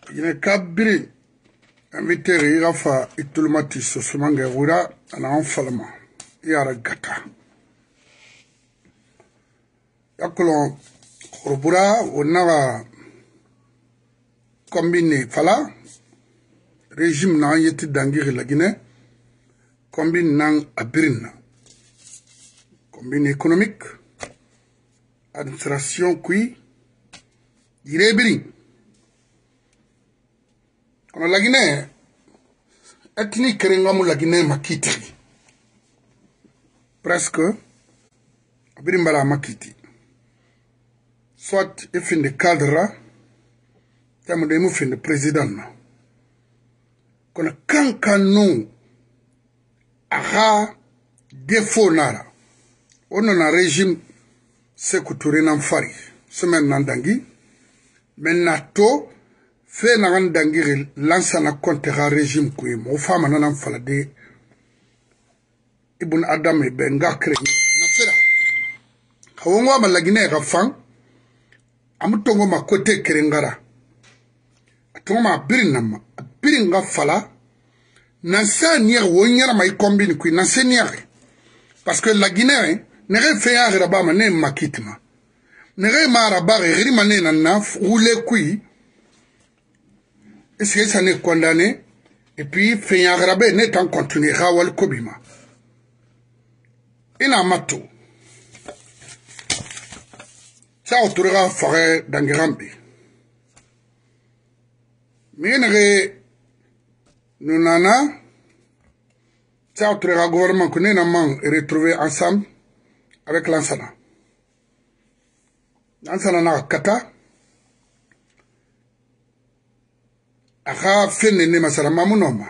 Ine kabiri invité Rafa itulmati sosumange wura ana anfalma yara gata yakolo khurubura onaga combine fala régime na yeti dangiri la Guinée combine nang abirina combine économique administration qui irebirin on la Guinée ethnique rengamu la Guinée makiti presque abirimbala makiti soit ifin de cadre tamu de mu fin de président kono kankanu aha défaut nara ono na régime Sékou nan fari semaine nan dangi menato fe nan dangi lansa na contre régime ko mo fama nan fala de ibn adam e benga kre na fera kawonwa malagine ga fan amutongo ma côté kerengara atoma birinama biringa fala nan sa nier wonyara mai combine ko nan se nier parce que la Guinée nere fe ya raba mané makitma nere mara ba ri mané na naf roule kui est-ce que ça n'est condamné et puis fe ya raba net en continuer rawal kobima ina mato ça autora fare dangerambi menere nunana ça autora gouvernement connaît na man retrouver ensemble avec Lansana. Lansana na kata. Aka fene ne masara mamunoma.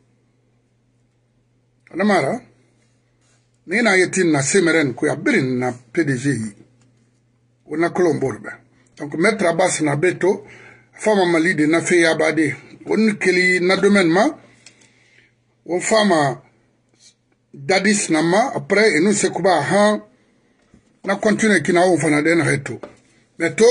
Anamara. Nina yetin na semeren kuya birin na PDG. Ona kolomborbe. Donc mettre à bas na beto. Fama malide na fe yabade. On keli na domaine ma. On fama dadis nama. Après, et nous se kuba han. Na continue kina on fana den reto meto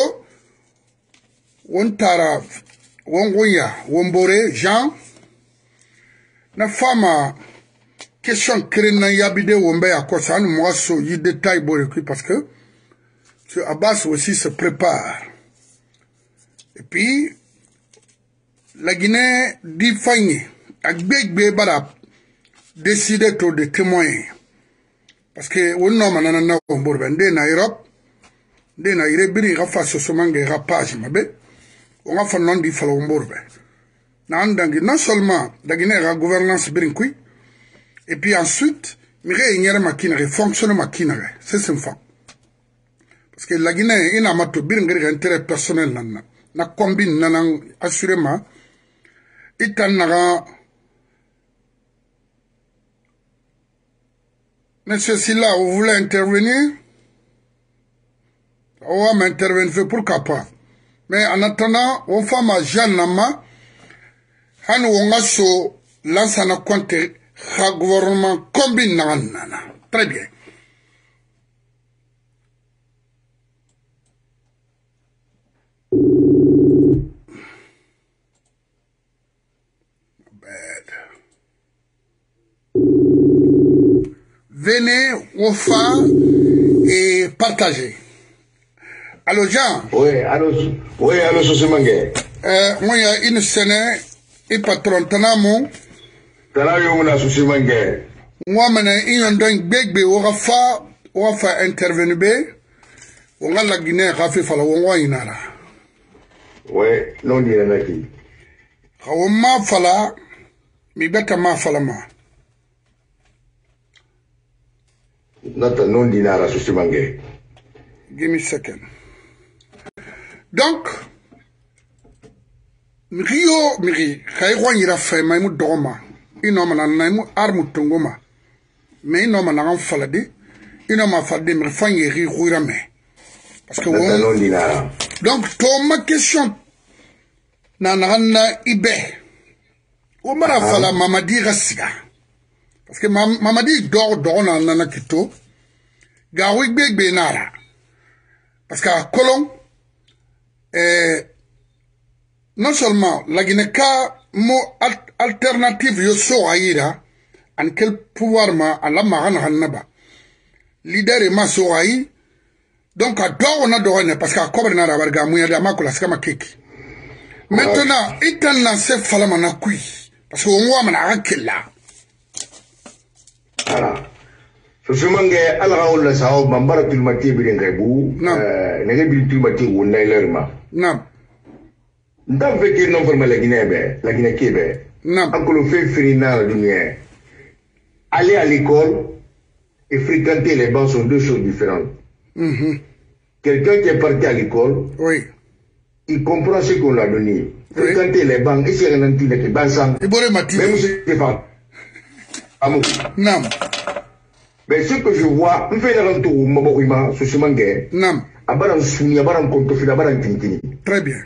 on tara on goya on bore Jean na fama question krena yabide wombe akosa nous moi so yi détail bore parce que ce Abbas aussi se prépare et puis la Guinée dit fagné ak begbe bara décider to de témoins. Parce que on n'a pas na Borbe na Europe, de na irebiri rafa sosomange rapage mabe, on a fait non di falo Borbe. Na andangi non seulement la Guinée a gouvernance brinkui, et puis ensuite mire ignere maquinaire fonctionne maquinaire, c'est sympa. Parce que la Guinée ina mato biringri intérêt personnel na combine nan assurément itanara. Monsieur Silla, vous voulez intervenir? On va m'intervenir, pourquoi pas? Mais en attendant, on fait ma Jeanne Nama, on a so lansana compte gouvernement combine nana. Très bien. Venez au phare et partagez. Allô, Jean? Oui, allô, Sosimangé. Moi, il y a une scène, et patron, Tanamo. Tanamo, na Sosimangé. Moi, il y a un bébé, on va faire intervenir, on va la Guinée, on va faire on va inara. Oui, non, il y en a qui. On m'a fala, mi beta ma fala ma. Nata non dinara Sosimangé. Give me a second. Donc, Miri, Kaiwan ira fait Maimou Doma, Inomana Naimu Armu Tongoma, mais Inomana Falade, Inoma Fade, Mrefangeri Rouirame. Parce que non dinara. Donc, ma question, Nanana Ibe, Omara Fala Mamadi Rassiga. Parce que Mamadi dort dans Nanakito, Gawik Beg Benara. Parce qu'à Colomb, non seulement la Guinée-Ka mo alternative yo so aïra en quel pouvoir ma ala magana hanaba leader ma so aï donc à do on a do parce qu'à cobre na rabarga mu ya ma kula skama keki maintenant itan na se falama na kui parce que on wa mana akilla voilà Sosumange ala on la sao mambara tulmati bi ngebu nege bi tulmati wonna ilerma nam ndam fekir non forma la Guinée kebe nam encore fait finir la lumière aller à l'école et fréquenter les bancs sont deux choses différentes. Quelqu'un qui est parti à l'école, oui, il comprend ce qu'on l'a donné. Fréquenter les bancs, et c'est un anti les bancs sans. Même si c'est pas. Non. Mais ce que je vois, on fait un retour au Maborima, sur ce mangue. Non. Abaran Souni, Abaran Kontofil, Abaran Tintini. Très bien.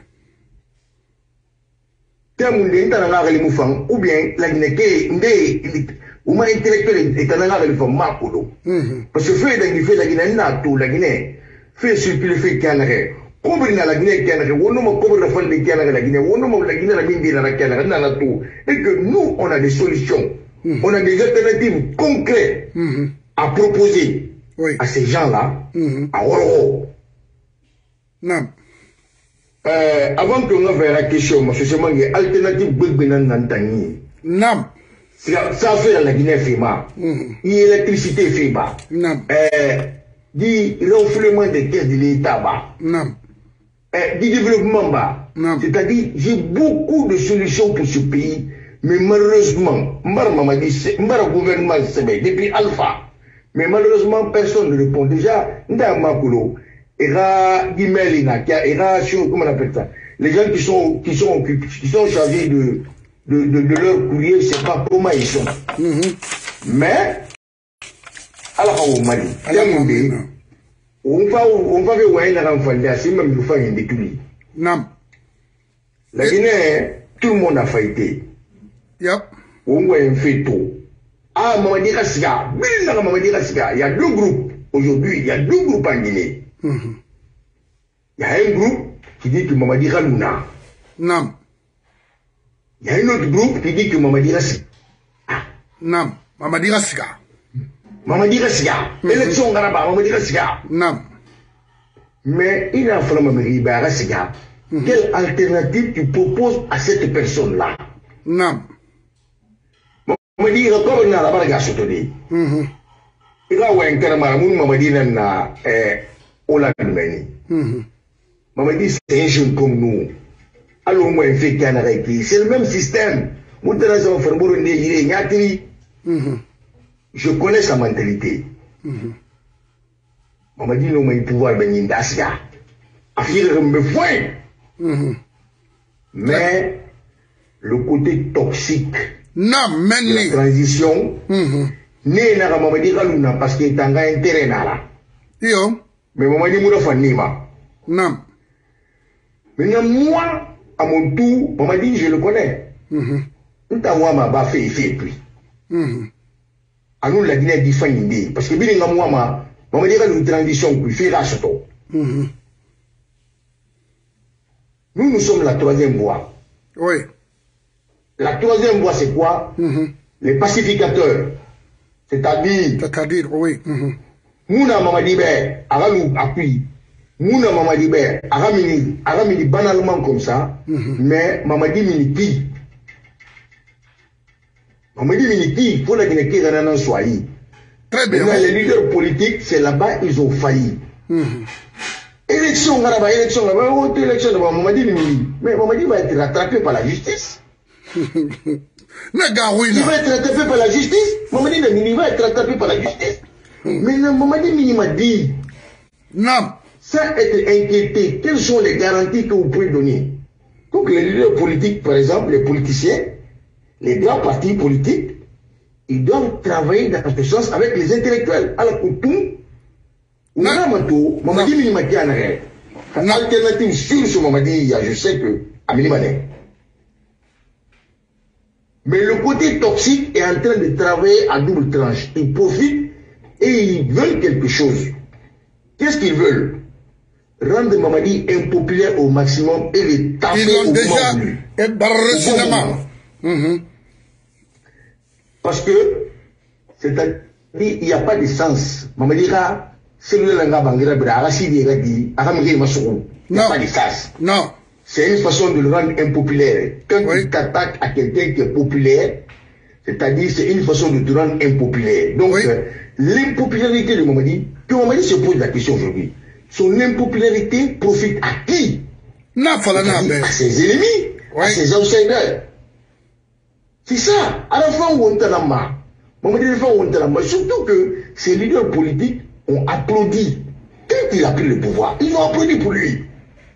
Ou bien la Guinée, ou ma intellectuel est un arabe de forme Marcolo. Parce que fait la Guinée, la Guinée, fait circuler fait Canaré. Combien la Guinée Canaré, ou non, comme le fond de Canaré, la Guinée, ou non, la Guinée, la Guinée, la Canaré, la tout. Et que nous, on a des solutions, on a des alternatives concrètes à proposer à ces gens-là, à Oro. Non. Avant que l'on fasse la question, je sais qu'il y a alternative Bourbénan Nantani. Non. Ça fait la Guinée FEMA. L'électricité FEMA. Non. Du renflouement des caisses de l'État. Non. Du développement bas. C'est-à-dire, j'ai beaucoup de solutions pour ce pays, mais malheureusement, le gouvernement depuis Alpha, mais malheureusement, personne ne répond. Déjà, Ndamakulo. Comment on appelle ça? Les gens qui sont chargés de leur courrier, je ne sais pas comment ils sont. Mais, alors, au Mali, on va voir un enfant, c'est même le faire une détruit. Non. La Guinée, tout le monde a failli. Yep. On voit un fait tôt. Ah, Mamadi Rassiga, il y a deux groupes. Aujourd'hui, il y a deux groupes en Guinée. Il y a un groupe qui dit que Mamadi Ralouna. Non. Il y a un autre groupe qui dit que Mamadi Rassiga. Non. Mamadi Rassiga. Mamadi Rassiga. Élection Garaba, Mamadi Rassiga. Non. Mais il a fallu Mamadi Rassiga. Quelle alternative tu proposes à cette personne-là? Non. Mamadi Rassiga, il a la barrière soutenue. Il a un terme, Mamadi Nana, Ola Meni. Mamadi, c'est un jeune comme nous. Alors, moi, il fait Canada qui. C'est le même système. Je connais sa mentalité. Mamadi, nous, il pouvoir venir d'Asia. Affirme me foin. Mais, le côté toxique. Non, mais la transition. Né n'a Mamadi Ralouna parce qu'il est en intérêt là. Yo. Mais Mamadi Mourafa Nima. Non. Maintenant, moi, à mon tour, Mamadi, je le connais. Moi, ma ba fait puis. À nous, la Guinée dit Fanyindi. Parce que bien, moi, Mamadi a une transition qui fait là, surtout. Nous sommes la troisième voie. Oui. La troisième voie, c'est quoi? Les pacificateurs. C'est-à-dire, oui. Mouna Mamadi Bé, Aramou appuie. Mouna Mamadi Bé, Aramini banalement comme ça, mais Mamadi Miniki. Mamadi Miniki, il faut la Guinée qui est en Soaï. Très bien. Les leaders politiques, c'est là-bas, ils ont failli. Élection, élection, Mamadi Miniki. Mais Mamadi va être rattrapé par la justice. Il va être rattrapé par la justice. Mamadi Miniki va être rattrapé par la justice. Mais Mamadi Miniki m'a dit. Non. Sans être inquiété, quelles sont les garanties que vous pouvez donner? Donc les leaders politiques, par exemple, les politiciens, les grands partis politiques, ils doivent travailler dans ce sens avec les intellectuels. Alors que tout, Mamadi Miniki m'a dit en arrêt. Alternative sur ce Mamadi, je sais que Amélie Mané. Mais le côté toxique est en train de travailler à double tranche. Ils profitent et ils veulent quelque chose. Qu'est-ce qu'ils veulent? rendre Mamadi impopulaire au maximum et les taper. Ils l'ont déjà cinéma. Parce que, c'est-à-dire, il n'y a pas de sens. Mamadi Ra, c'est le langage bangira, il n'y a pas de sens. Non. C'est une façon de le rendre impopulaire. Quand tu t'attaques à quelqu'un qui est populaire, c'est-à-dire c'est une façon de te rendre impopulaire. Donc, l'impopularité de Mamadi, que Mamadi se pose la question aujourd'hui, son impopularité profite à qui? À ses ennemis, à ses outsiders. C'est ça. À la fin, on t'a la main. Surtout que ces leaders politiques ont applaudi quand il a pris le pouvoir. Ils ont applaudi pour lui.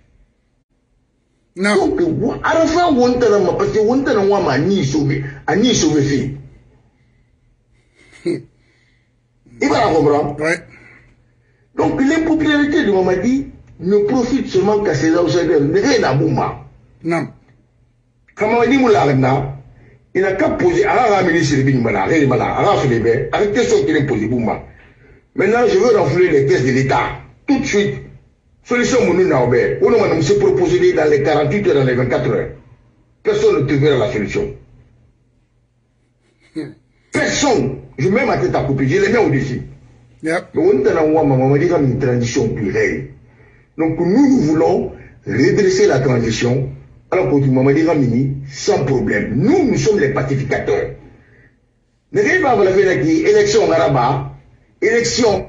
Non. Donc, à la fin, on t'a la main. Parce que on t'a la main à ni sauver fait. Il va la comprendre. Donc, l'impopularité de Mamadi ne profite seulement qu'à ses outsiders. Rien à Bouma. Non. Quand Mamadi Moulagna, il n'a qu'à poser, avec question qu'il a posée, Bouma. Maintenant, je veux renflouer les caisses de l'État. Tout de suite. Solution Mounouna Aubert. On m'a proposé dans les 48 heures, dans les 24 heures. Personne ne trouvera la solution. Personne. Je mets ma tête à couper. Je les mets au-dessus. On a une transition plurielle. Donc nous voulons redresser la transition alors que Mamadi Ramini sans problème. Nous sommes les pacificateurs. Ne rien pas la élection Araba, élection.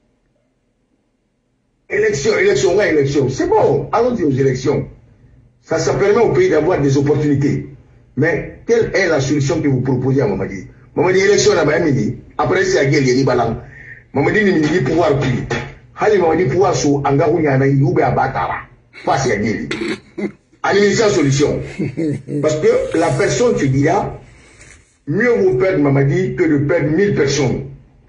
C'est bon, allons-y aux élections. Ça permet au pays d'avoir des opportunités. Mais quelle est la solution que vous proposez à Mamadi? Mamadi élection là-bas, après c'est à Guéli Balang. Mamadi ni pouvoir plus. Hali Mamadi pouvoir sous Angarounia na Yoube à Batara. Face à Guéli. Allez, sans solution. Parce que la personne te dira, mieux vous perdre Mamadi que de perdre 1000 personnes.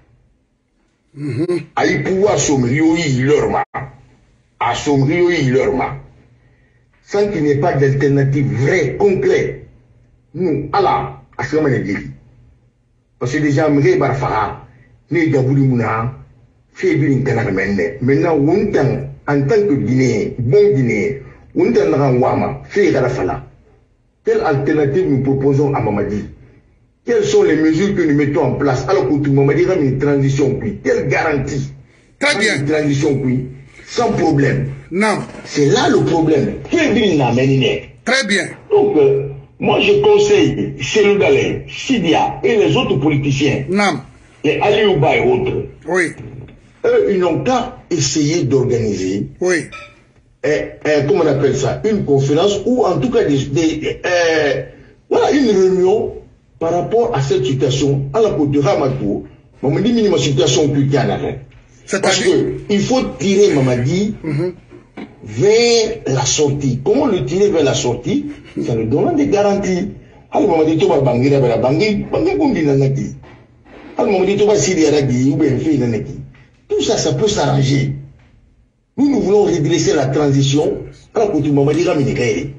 Allez pouvoir sommerio leur ma. À sommerio leur ma. Sans qu'il n'y ait pas d'alternative vraie, concrète. Nous, Allah, à ce moment-là, parce que déjà, Mré Barfara, les Gabouli Mouna, fait bien une canard maintenant, en tant que Guinéen, bon Guinéen, on fait quelle alternative nous proposons à Mamadi? Quelles sont les mesures que nous mettons en place alors que Mamadi a une transition puis quelle garantie? Très bien. Une transition puis sans problème. Non. C'est là le problème. Très bien. Donc, moi je conseille Chelou Dalé, Sidia et les autres politiciens, les Aliouba et autres. Eux, ils n'ont qu'à essayer d'organiser. Comment on appelle ça, une conférence ou en tout cas voilà, une réunion par rapport à cette situation à la côte de Ramatou. Mamadi minimum situation plus calme. Parce qu'il faut tirer Mamadi vers la sortie. Comment le tirer vers la sortie? Ça nous donne des garanties. Alors Mamadi Toba Bangira vers la Bangi Kundi Nanaki. Alors Mamadi Toba Sidi Aragi ou Benfi Nanaki. Tout ça, ça peut s'arranger. Nous voulons redresser la transition alors que Mamadi Ramini.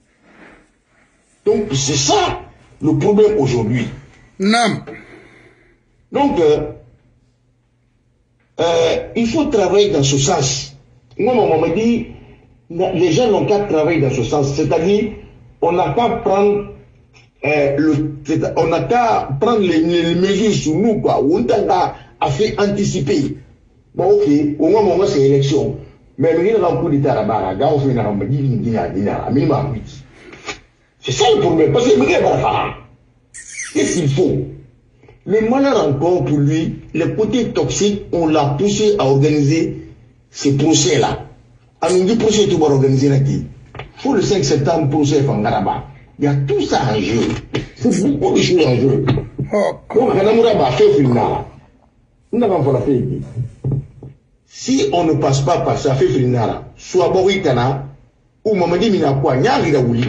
Donc c'est ça le problème aujourd'hui. Non. Donc il faut travailler dans ce sens. Moi, Mamadi, les gens n'ont qu'à travailler dans ce sens. C'est-à-dire, on n'a qu'à prendre les mesures sur nous, quoi. On a fait anticiper. Bon, ok, au moment c'est élection. Mais il y a un coup d'État là-bas, c'est ça le problème. Parce que qu'est-ce qu'il faut? Le malheur encore pour lui, les côtés toxiques, on l'a poussé à organiser ces procès-là. À nous dire procès tout va organiser là qui. Pour le 5 septembre, procès Fangaraba. Il y a tout ça en jeu. C'est beaucoup de choses en jeu. Donc, si on ne passe pas par ça, fait Frinara, soit Boritana, ou Mamadi Minakwa, Nyari Daouli.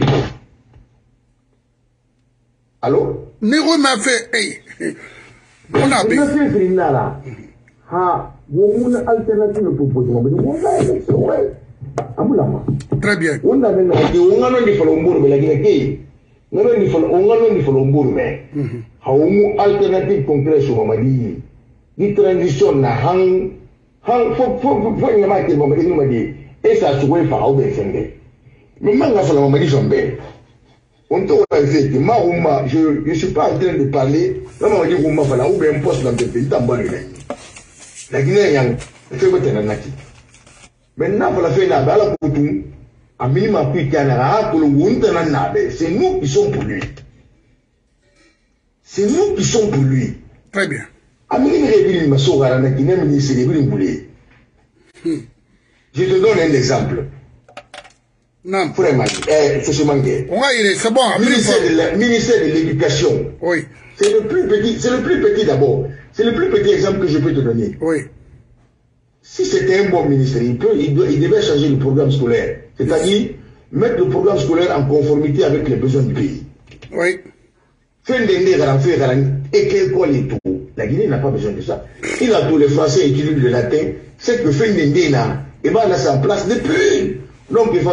Allô? Nero m'a fait, on a fait Frinara. Ha, vous avez une alternative pour proposer. Très bien. On a une alternative concrète sur Mamadi. Une transition na hang faut Mamadi Et ça se trouve par où défendre. Mais maintenant, ça m'a dit son bel. On te dit que Marouma, je ne suis pas en train de parler. Là, on dit Rouma, voilà, ou bien un poste dans le pays, t'en bas, la Guinée, il fait quoi, t'es là, Naki. Maintenant, pour la faire, là, la Poutou, à minima, puis, pour le Wundananabe, c'est nous qui sommes pour lui. C'est nous qui sommes pour lui. Très bien. À minima, il m'a sauvé à la Guinée, mais c'est les boulets. Je te donne un exemple. Non. Vraiment, c'est bon. Ministère de l'Éducation. Oui. C'est le plus petit d'abord. C'est le plus petit exemple que je peux te donner. Oui. Si c'était un bon ministère, il devait changer le programme scolaire. C'est-à-dire, mettre le programme scolaire en conformité avec les besoins du pays. Oui. Et quel quoi les tout. La Guinée n'a pas besoin de ça. Il a tous les Français étudient le latin. C'est que Fendende là, et bien là, c'est en place depuis. Donc, il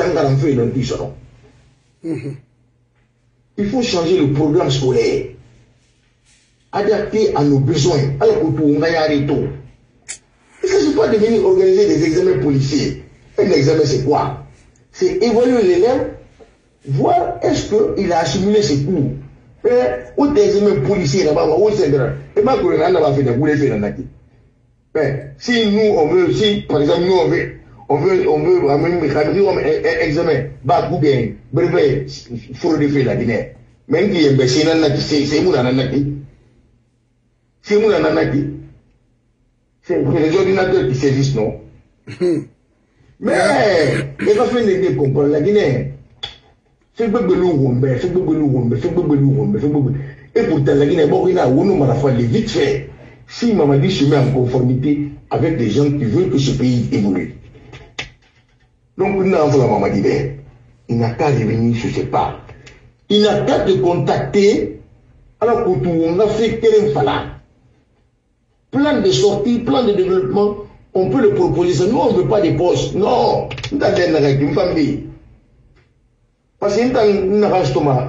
faut changer le programme scolaire, adapté à nos besoins. Alors que tout, il ne s'agit pas de venir organiser des examens policiers. Un examen, c'est quoi? C'est évaluer l'élève, voir est-ce qu'il a assimilé ses cours. Ou des examens policiers là-bas, ou c'est grand. Et bien, on a fait des boulets faits dans si nous, on veut, si par exemple, nous, on veut examen, bah, ou bien, brevet, faut le faire la Guinée. Même qui est c'est mon ananaki. C'est mon ananaki. C'est les ordinateurs qui saisissent, non? Mais, il va faire des comprendre la Guinée. C'est Bebelou, c'est Bebelou. Et pourtant, la Guinée, bon, il a vite fait. Si Mamadi se met en conformité avec des gens qui veulent que ce pays évolue. Donc, il n'a qu'à revenir sur ses pas. Il n'a qu'à te contacter. Alors que tout, on a fait quel fala. Plan de sortie, plan de développement, on peut le proposer. Nous, on ne veut pas des postes. Non. Une famille. Parce que nous avons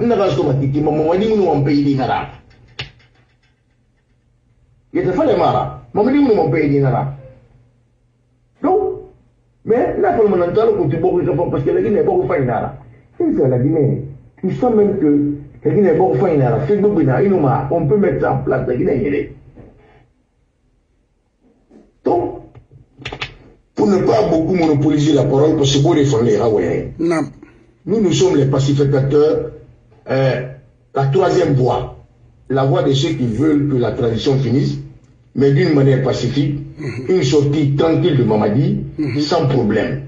un pays d'inara. Il te fallait mara. Mamadi, nous avons un pays d'inara. Donc, mais là, pour le moment, parce que la Guinée est beaucoup faite là. C'est la Guinée. Nous savons même que la Guinée est beaucoup faite là. C'est beaucoup là. On peut mettre ça en place. La Guinée. Donc, pour ne pas beaucoup monopoliser la parole, parce que c'est beau défendre les Hawaïens. Non. Nous sommes les pacificateurs. La troisième voie. La voie de ceux qui veulent que la transition finisse, mais d'une manière pacifique. Une sortie tranquille de Mamadi, sans problème.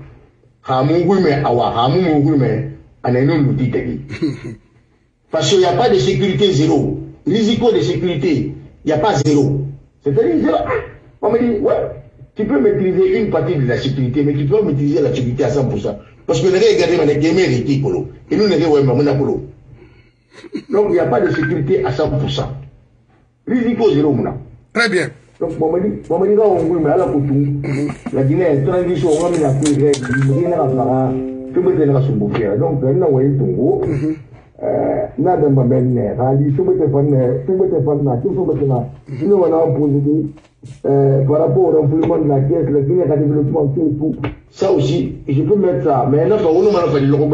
Parce qu'il n'y a pas de sécurité zéro. Risiko de sécurité, il n'y a pas zéro. C'est-à-dire, Mamadi, ouais, tu peux maîtriser une partie de la sécurité, mais tu peux maîtriser la sécurité à 100%. Parce que nous regardons les gamins et nous regardons. Donc il n'y a pas de sécurité à 100%. Risiko zéro. Très bien. Donc, Mamadi, la Guinée est transition, on va mettre la Guinée donc, on a envoyé Tongo. N'a pas ben, rali, tout le nous on a posé par rapport au renflouement de la caisse, la Guinée a développement tout. Ça aussi, je peux mettre ça, mais là, on a fait le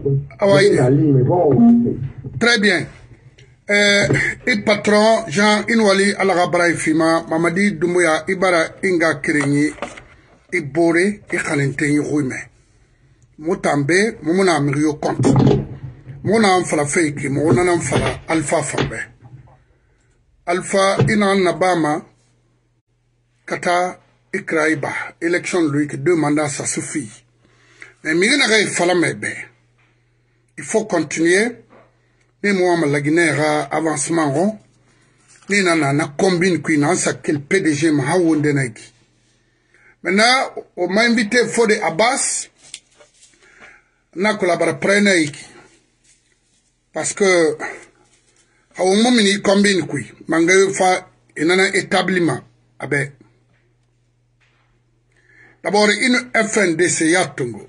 Très bien. Et patron Jean Inwali Alagabra Fima Mamadi Doumbouya Ibara Inga Kirenyi Ibore Ikhalentenyi Ruime Mutambe Mumuna Mirio Compte Muna Amfala Fake Muna Amfala Alpha Fambe Alpha Ina Nabama Kata Ikraiba élection lui que 2 mandats ça suffit mais Mirina Fala Mebe il faut continuer. Ni moi la Guinée avancement rond ni na combine qui na ça quel PDG ma hawonde naki maintenant on m'a invité Fode Abbas na collaborer prenaiki parce que au moment ni combine qui manga fa inana établissement abe d'abord une FNDC yatungo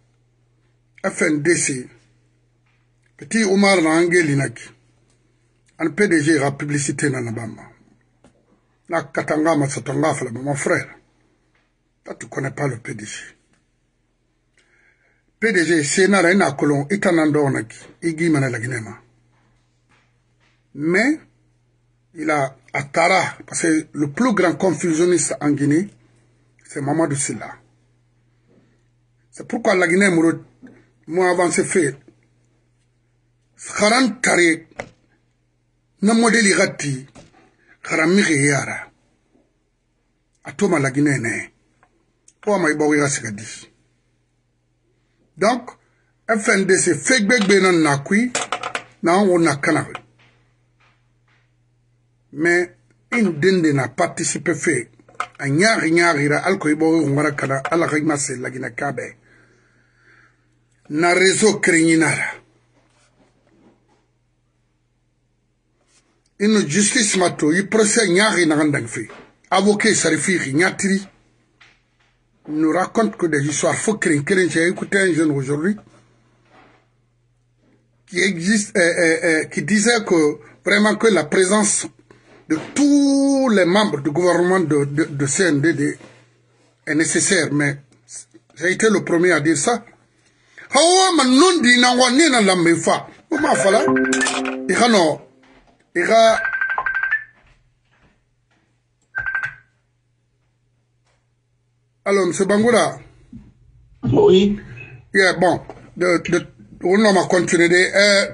FNDC Petit Omar Nangeli Naki. Un PDG a publicité dans Nabama. Na Katanga Matsatanga Falaba, mon frère. Toi, tu ne connais pas le PDG. PDG Sénat ina kolon itanandonaki igi mana la Guinée. Mais il a Attara, parce que le plus grand confusionniste en Guinée, c'est Mamadou Sylla. C'est pourquoi la Guinée m'a avancé fait. Kharan Tare, na modèle irati, Kharamiri Yara. Atoma la Guinée ne. Pour ma ibaouira segadi. Donc, FNDC fait benan nakui, na on a canard. Mais une dinde n'a participé fait. A nyari alko ibo ngara kana ala rigmase la Guinée kabe. Na réseau kriminara. Une justice mato, il procès nyari na randang fait. Avocat sarifiri nyatiri. Nous raconte que des histoires faux criminels. J'ai écouté un jeune aujourd'hui qui disait que vraiment que la présence de tous les membres du gouvernement de CNDD est nécessaire, mais j'ai été le premier à dire ça. Hawa manon di na wane na lamefa. Comment fala? Ira no. Ira. Alors, M. Bangoura. Oui. Yeah, bon. On va continuer.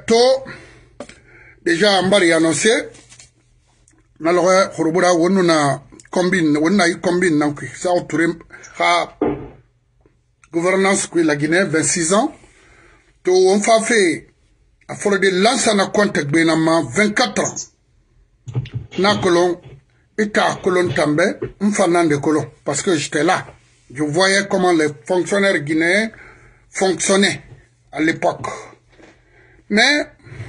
Déjà, Mbari a annoncé. Nalora, Khorobura, on a combine, donc, ça autour gouvernance que la Guinée, 26 ans. To, on va faire, à force de lancer un contact, benama, 24 ans. Na colon, état colon també, un fanant de colon, parce que j'étais là. Je voyais comment les fonctionnaires guinéens fonctionnaient à l'époque. Mais,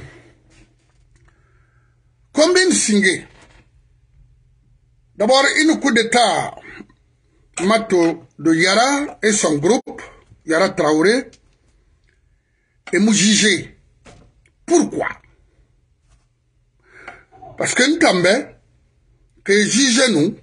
combien Singé? D'abord, une coup d'état mato de Yara et son groupe, Yara Traoré, et nous juger. Pourquoi? Parce que nous tombons, que juger nous,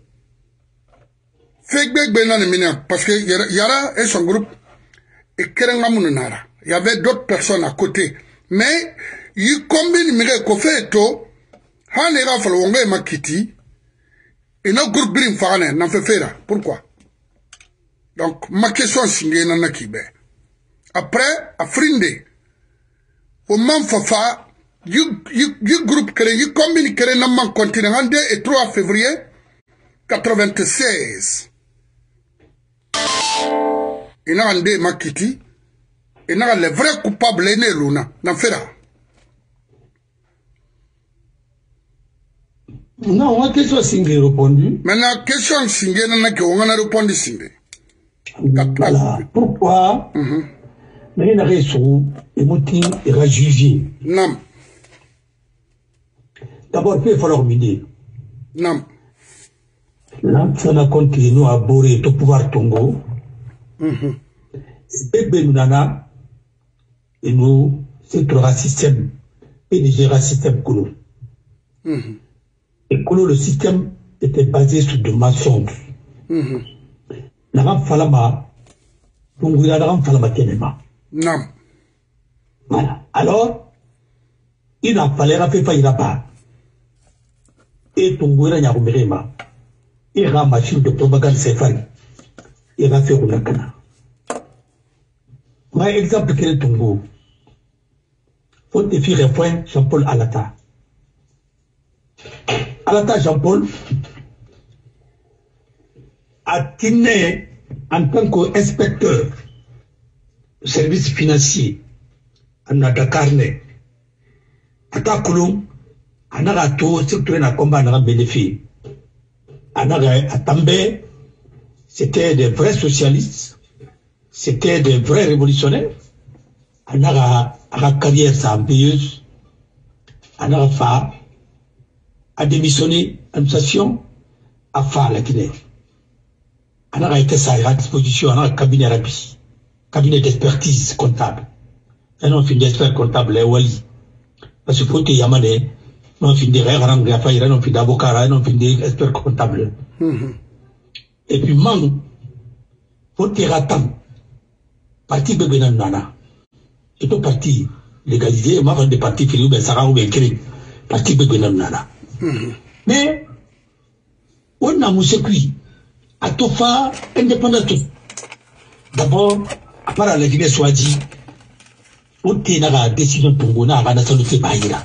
parce que Yara et son groupe, et il y avait d'autres personnes à côté. Mais, il combine mire ko fait to, han ira falonga makiti, et notre groupe brim farane, n'en fait faire. Pourquoi? Donc, ma question c'est nana kibe. Après, à Frinde, au Manfafa, you groupe créé, you combine créé n'a man continent, 2 et 3 février 96. Il n'a pas makiti, il n'a les vrais coupables né luna, n'en fait là. Non, ma question Singé répondu. Maintenant, question Singé, on a répondu Singé. Voilà. Pourquoi mais il a raison, et Mouti est jugé. Non. D'abord, il faut falloir m'aider. Non. Là, ça n'a compte que nous avons boré tout pouvoir Tongo. Bébé Nana, et nous, c'est le système, et déjà le système Kolo. Et Kolo, le système était basé sur des mensonges. N'aram Falama, Tongo, n'aram Falama Kenema. Non. Voilà. Alors, il a fallu rappeler pas, il n'a pas. Et Tongo, il a Yarumerema. Il a machine de propagande Sefari. Il a fait Roulakana. Par exemple, quel est Tongo? Faut te faire un point Jean-Paul Alata. Alata Jean-Paul a tenu en tant qu'inspecteur de services financiers à Nadakarne. À Takoulou, à Narato, c'est un combat à bénéfice. À També, c'était des vrais socialistes. C'était des vrais révolutionnaires. On a la carrière ambitieuse. On a démissionné à l'administration à faire la Guinée. On a été à disposition, on a un cabinet arabi, cabinet d'expertise comptable. Et non, fin d'expert comptable, les Wali. Parce que pour te yamane, non, fin de rang, non, fin d'avocat, non, fin d'expert comptable. Et puis, man, pour te ratant. parti Bebenan Nana. Et tout parti légalisé, moi, des partis qui ont Sarah ou Bekri, parti Bebenan Nana. Mais, on a mon circuit, à tout faire indépendant. D'abord, à part la Guinée soit dit, on a la décision de Tongona à la nationalité Bahira.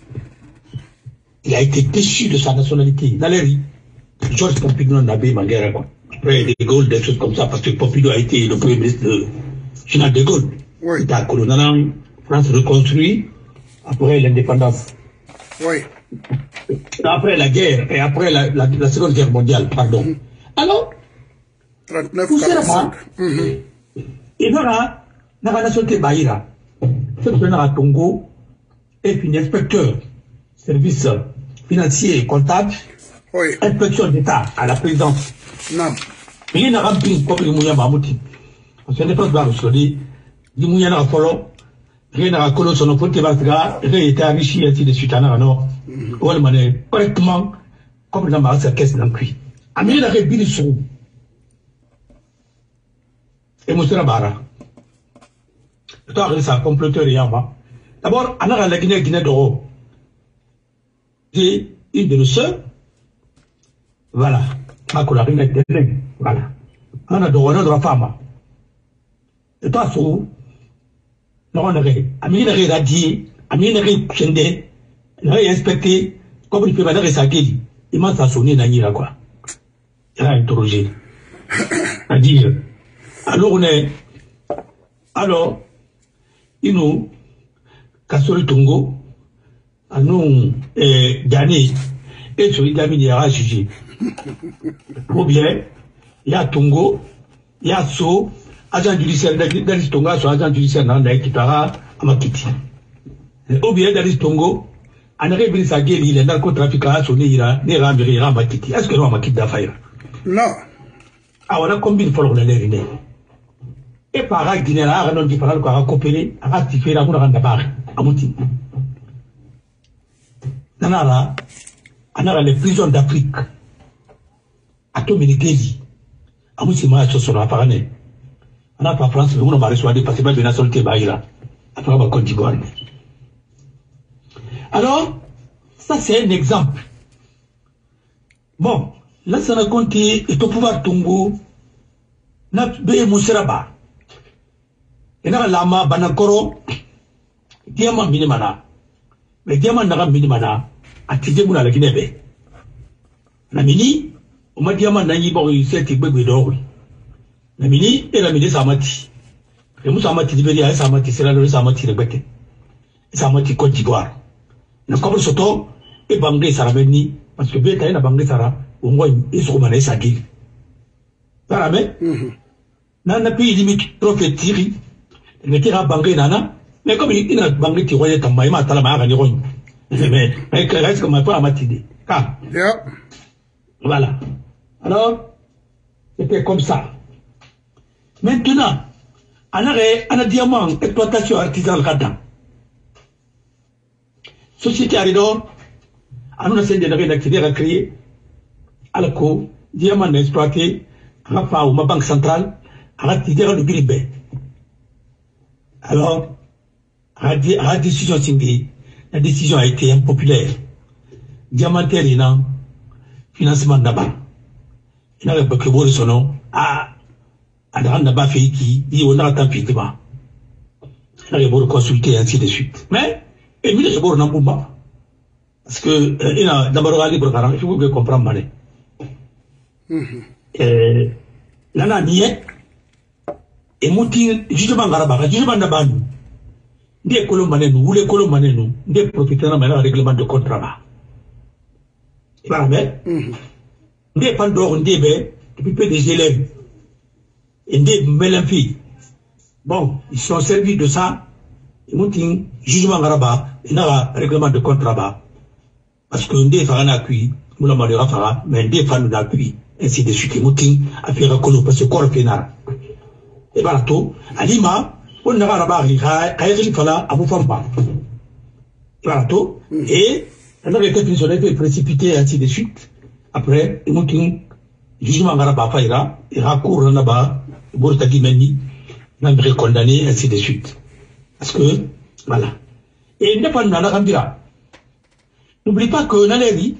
Il a été déchu de sa nationalité. Dans les rues, Georges Pompidou n'a pas eu quoi. Après, De Gaulle, des choses comme ça, parce que Pompidou a été le premier ministre de Général De Gaulle. Oui. Il a colonial, France reconstruit, après l'indépendance. Oui. Après la guerre, et après la Seconde Guerre mondiale, pardon. Alors, 39, vous savez 45. il y a la nationalité Bahira. C'est le président Tongo, et puis l'inspecteur, service financier et comptable, Oui. inspection d'État à la présidence. Non. Mais il y a un peu de Mouya Mamouti. Parce que les gens qui dit, du Mouya n'a pas rien à colo son opposé qui va se faire, été enrichi ainsi de suite à Nano. Ou elle m'a correctement, comme dans ma caisse d'un cuit. Amir a rébi le sou. Et Moussa Bara. Toi, ça comploteur et Yama. D'abord, on a la Guinée d'Oro. C'est une de nos sœurs. Voilà. Voilà. On a de la femme. Et toi, sous, non, on aurait, Amine aurait radié, Amine aurait chendé, il aurait inspecté, comme il peut faire sa gueule. Il m'a sonné dans l'île, quoi. Il a interrogé. À dire, alors on est, alors, il nous, Kassori Tongo, à nous, Gani, et sur les amis, il y a jugé. Ou bien, il y a Tongo, il y a So, agent judiciaire d'Alice Tonga, soit agent judiciaire dans l'Aïkitara, à Makiti. Ou bien d'Alice Tongo, en arrivant à sa guerre, il est narcotrafiquant à son ira, n'est rambiré à Makiti. Est-ce que nous avons Makiti d'affaires? Non. Ah, on a combien de fois on a l'air. Et par là, Guinée, là, on a dit qu'on a coopéré, on a tifé la mouna d'abord, à Mouti. Nanara, on a les prisons d'Afrique. À tout Ménéguéli, à Mouti, moi, je suis sur la parane. On n'a pas France, mais on a reçu des participants de la nationalité Bahira, après la Côte d'Ivoire. Alors, ça c'est un exemple. Bon, là, ça a compté, et au pouvoir Tongo, n'a pas Mousseraba. Et là, Lama, Banakoro, Diamant Minimana. Mais Diamant n'a pas Minimana, à Tidémouna la Guinée. La Mini, on m'a Diamant n'a pas eu cette bébé d'or. La Mini et la Mini Samati. Et Moussa Samati Libéria, Samati, c'est la Samati Rebeke. Samati Côte d'Ivoire. Le couple Soto et Bangé Sarabeni, parce que Beta et la Bangé Sara, au moins, ils sont manés sa guille. Paramé, Nana Pi limite trop fait tirer, le tir à Bangé Nana, mais comme il a Bangé qui voyait comme Maïma Talama à Niron. Mais reste comme un peu à Matide. Voilà. Alors, c'était comme ça. Maintenant, on a diamant, exploitation artisanale là-dedans. Société Aridor, on a essayé de créer, alors diamant exploité, on a fait ma banque centrale, on a tiré le gribé. Alors, la décision signée, la décision a été impopulaire. Diamantaire, il y a un financement d'abord. Il y a un peu de son nom, on n'a pas fait qui, on a un peu de temps. On a beau consulter, ainsi de suite. Mais, et lui, je ne sais pas. Parce que, il a d'abord libre, il faut que vous compreniez. Là, nié, et mouti, justement, Garaba, justement, Naban, des colombanes, ou les colombanes, des profiteurs, mais un règlement de contrat. Il va mettre, des pandores, des baies, des élèves, et des mélamphies. Bon, ils sont servis de ça. Ils m'ont dit, jugement Garaba, il y a un règlement de contrat. Parce que des fans n'accueillent, nous l'avons dit, mais des fans n'accueillent, ainsi de suite. Ils m'ont dit, à faire un colo, parce que corps pénal. Et voilà tout. À Lima, on a Garaba, il y a un fala à vous faire pas. Et voilà tout. Et, on a été prisonnier, précipité, ainsi de suite. Après, ils m'ont dit, jugement Garaba, Faïra, et recours là-bas, Bortagimeni, même condamné, ainsi de suite. Parce que, voilà. Et n'est pas n'oublie pas que Nalévi,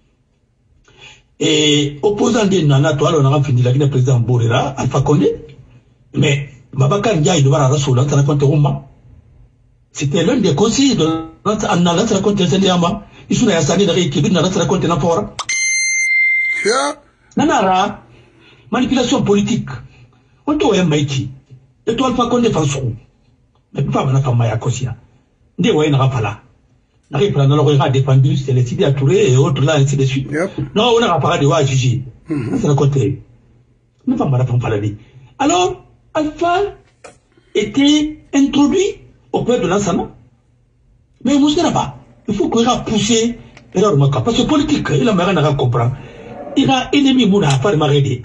et opposant de Nana, toi, on a fini la Guinée président Bourera, Alpha Condé, mais Babacar Ndiaye de Vara Rassoula, ça raconte Roma. C'était l'un des conseillers de Nana, ça raconte Sendéama, ils sont à Sani de Rékibin, Nana, ça raconte Nafora. Nanara, manipulation politique. On doit y maïti. Et toi, Alpha Condé, Fansou. Mais pas ma femme, Maya Kosia. Des ouais, n'a pas là. N'arrive pas, on a défendu, c'est les Sidi à Touré et autres là, ainsi de suite. Non, on n'a pas de wa Gigi. Ça raconte. Ne pas ma femme, pas la vie. Alors, Alpha était introduit auprès de l'Ansana. Mais vous ne pas. Il faut qu'on a poussé énormément. Parce que politique, il a marre à comprendre. Il a ennemi Mouna à faire marrer.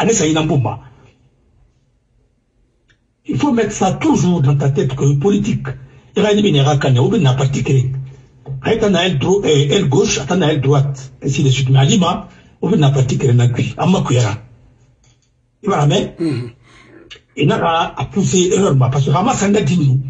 Il faut mettre ça toujours dans ta tête que politique. Il a ennemi Nérakane, ou bien parti créé. Aïtana elle gauche, Atana elle droite. Ainsi de suite. Mais à Lima, ou bien parti créé n'a pu. Amakuyara. Il va la mettre. Il n'a à pousser énormément. Parce que Ramasanga dit nous.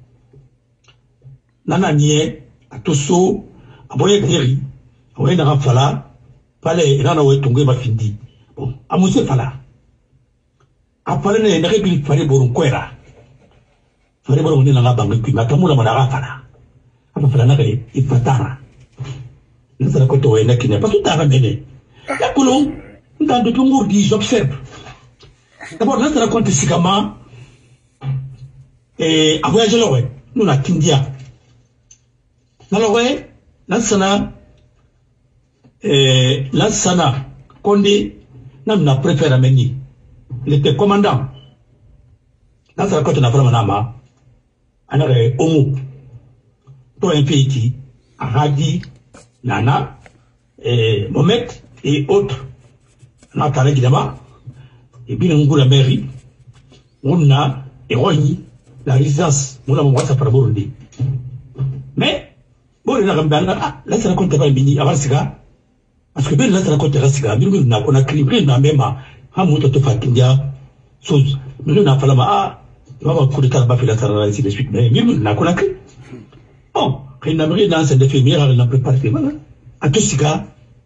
Nana Nié, à Tosso, à Boye Geri, à Boye Narafala. Palais, il en a oué tongé ma findi. Bon, à Moussé Fala. À Palais, il n'a pas fallu bourron Kwera. Fallu bourron n'a pas bangue, puis Matamoula Manara Fala. À Fala, il fatara. Nous avons côté oué qui n'est pas tout à ramener. La Coulon, dans de tout dit, j'observe. D'abord, là, ça raconte Sigama et à voyager l'oué. Nous, la Kindia. Dans l'oué, là, ça n'a. Lansana Condé n'a préféré à Meni. Il était commandant. Lansana Condé n'a pas manama. On avait Omo. Toi un pays Aradi, Nana, Mohamed et autres. On a parlé évidemment. Et puis on a la mairie. On a Eroni, la résidence. On a mon ça par Burundi. Mais bon, il a un Lansana Condé pas Meni avant ça. Parce que bien là, ça raconte la cigarette. Nous n'avons pas criblé, nous n'avons même pas monté de Fatindia. Chose. Nous n'avons pas la il va avoir un coup de tabac, il a fait ainsi de suite. Mais nous n'avons pas criblé. Bon, il n'a rien dans cette infirmière, il n'a pas préparé. À tout cigare.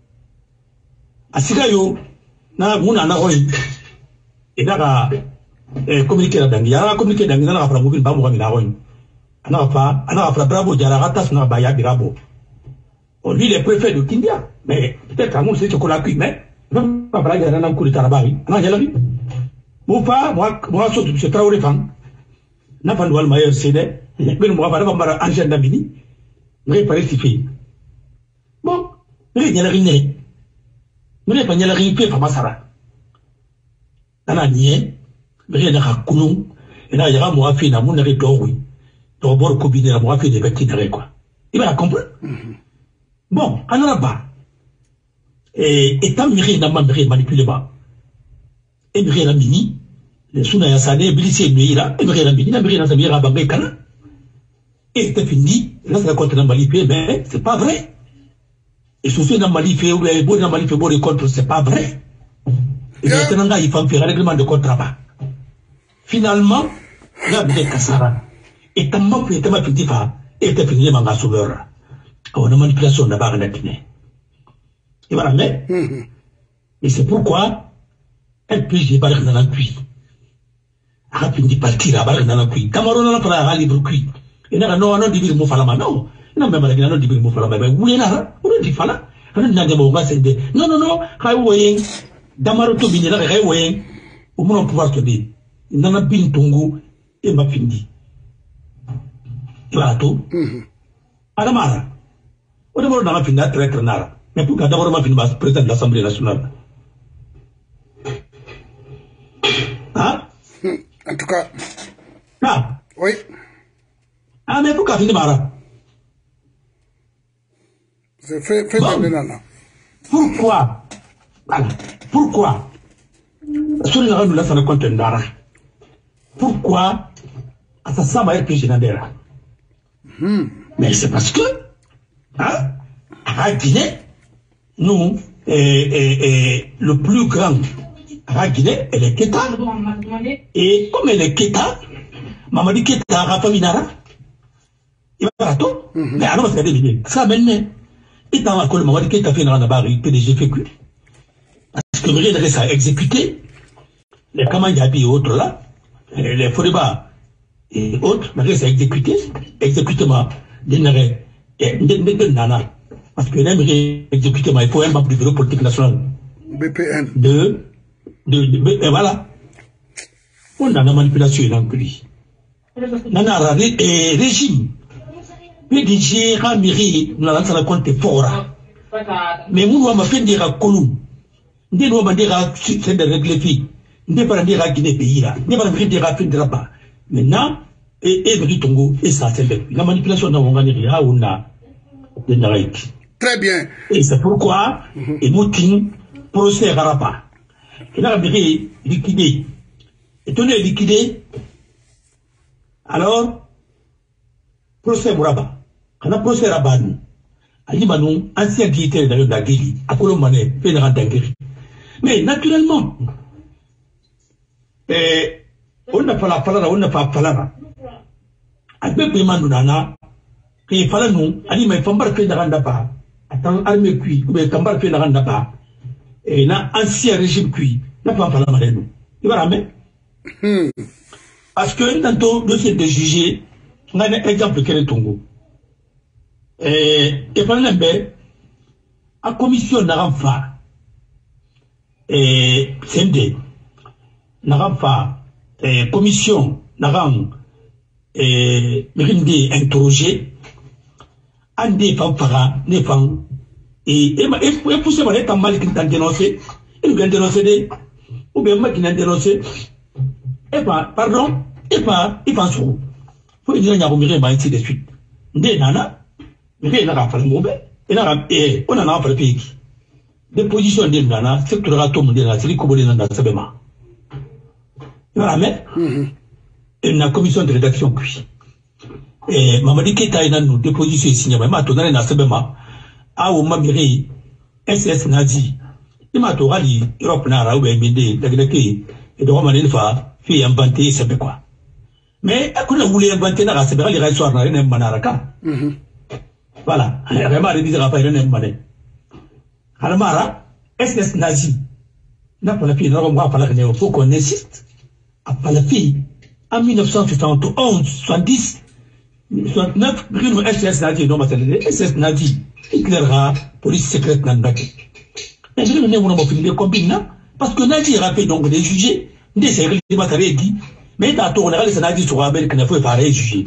À cigayo, n'a pas eu. Et n'a communiqué là-dedans. Il a communiqué là-dedans. Il n'a pas mobile, pas mobile, il n'a pas bravo, il a raté, il n'a pas eu bravo. On dit les préfets de Kindia. Mais peut-être à moi, c'est ce qu'on a pris, mais je ne vais pas parler d'un coup de Tarabari. Non, j'ai la vie. Moi, surtout, je travaille les femmes. N'a pas de maillot, c'est des. Mais moi, je vais pas en agenda mini. Je vais pas rectifier. Bon, mais il y a rien. Mais il n'y a pas de rien fait, pas ça. Dans la niée, mais il y a un couloum. Et là, il y a un mois fait, il y a un mois fait, oui. Donc, bon, combiné, il y a un mois fait des bêtises, quoi. Il va comprendre. Bon, en là-bas. Et étant miré n'a pas manipulé pas. Et miré n'a mini, les souna yassane, blissé nuira, et miré n'a mini, n'a miré n'a samira bangé kana. Et c'était fini, là c'est la contre n'a malipé, mais c'est pas vrai. Et souffler n'a malipé, ou bien beau n'a malipé, beau les contre, c'est pas vrai. Et maintenant, il faut faire un règlement de contrat. Finalement, là, il y a Kassara. Et tant que il était petit, il était fini, il m'a sauveur. On a manipulation d'abord la Guinée. Et voilà, mais, et c'est pourquoi, elle peut y aller dans la cuit. Rapide partir à barre dans la cuit. Cameroun n'a pas à libre cuit. Et n'a non, non, dit mon falama, non. Il n'a même pas dit mon falama, mais où est là? Où est-il fala? On n'a pas de non, non, non, Haïway, Damaroto Binera, Haïway, au moins pouvoir te dire. Il n'en a bin tongo et ma findi. Voilà tout. Adamara. On demande dans la finale très très nara. Mais pour d'abord ma finale président de l'Assemblée nationale. Hein? En tout cas. Ah. Oui. Ah mais pourquoi finir mara? C'est fait nana. Pourquoi? Voilà. Pourquoi? Sur les rames là ça ne compte nara. Pourquoi? À ça ça va être plus général. Mais c'est parce que hein? À Guinée, nous, le plus grand à Guinée, elle est Keta. Et comme elle est Keta, Mamadi Keita a famille nara. Il va pas tout. Mais alors c'est des ça maintenant. Et dans la col Mamadi Keita fait dans bari PDG fait que parce que rien de ça exécuté. Les Kamanyabi et autres là, les Foriba et autres, mais ça exécuté, exécutement d'énergie de nana. Parce que l'aimerait exécuter, il faut un membre du bureau politique national. BPN. Et voilà. On a la manipulation dans le pays. Nana régime. PDG, Ramiri, nous avons la compte fort. Mais nous avons fait des racolons. Nous avons des racolons de régler. Nous avons des racolons de pays là. Nous avons des racolons de là-bas. Maintenant, et Tongo, et ça, c'est la manipulation dans mon gagné, on a des narratifs. Très bien. Et c'est pourquoi, et Moutin, procès Rapa. Il a liquidé. Et tenez liquidé. Alors, procès Mouraba. Quand on a procès Raban, Alimanou, ancien dignitaire de la Guéli, à Colombané, fait de Rantangiri. Mais naturellement, on n'a pas la parole, on n'a pas la parole. Avec des mandonana, qui fallait nous, Alima, il faut pas faire de Randapa. Attends, armée cuit, ou bien Kambar fait la Randapa. Et là, ancien régime cuit, n'a pas la parole. Il va ramener. Parce que, tantôt, dossier de juger, on a un exemple qui est Tongo. Et par exemple, à commission Naramfa, et CND, Naramfa, commission Naram, et Mirindi interrogé, Andé Pampara, Nefang, et poussé par l'état mal qui t'a dénoncé, il vient dénoncer, ou bien moi qui n'a dénoncé, et pas, pardon, et pas, il pense où. Faut dire qu'il y a un ainsi de suite. Ndé nana, mais il n'a pas le mauvais, et on en a pas le pays. Des positions de nana, c'est que le raton de la série comme on dans Sabema. Voilà, mais, une commission de rédaction puis. Et Mamadi Keita a nous déposition ici, mais ma tonne na Sabema, a ou mamiri, SS Nazi, il m'a tout rali, Europe Nara ou Bende, la Greke, et de Roman Elfa, fait inventer ce quoi. Mais à quoi vous voulez inventer la race, les raisons à rien manaraka. Voilà, vraiment, il disait à pas rien mané. Alamara, SS Nazi, n'a pas la fille, n'a pas la fille, faut qu'on insiste. À pas la fille, en 1971, 70, 69, le SS Nazi, non, SS Nazi, éclairera, police secrète Nandaki. Et je ne sais pas si vous combine, parce que Nazi a fait donc des jugés, des séries de matériel dit. Mais dans ton réel, ça n'a dit sur Abel qu'il ne faut pas juger.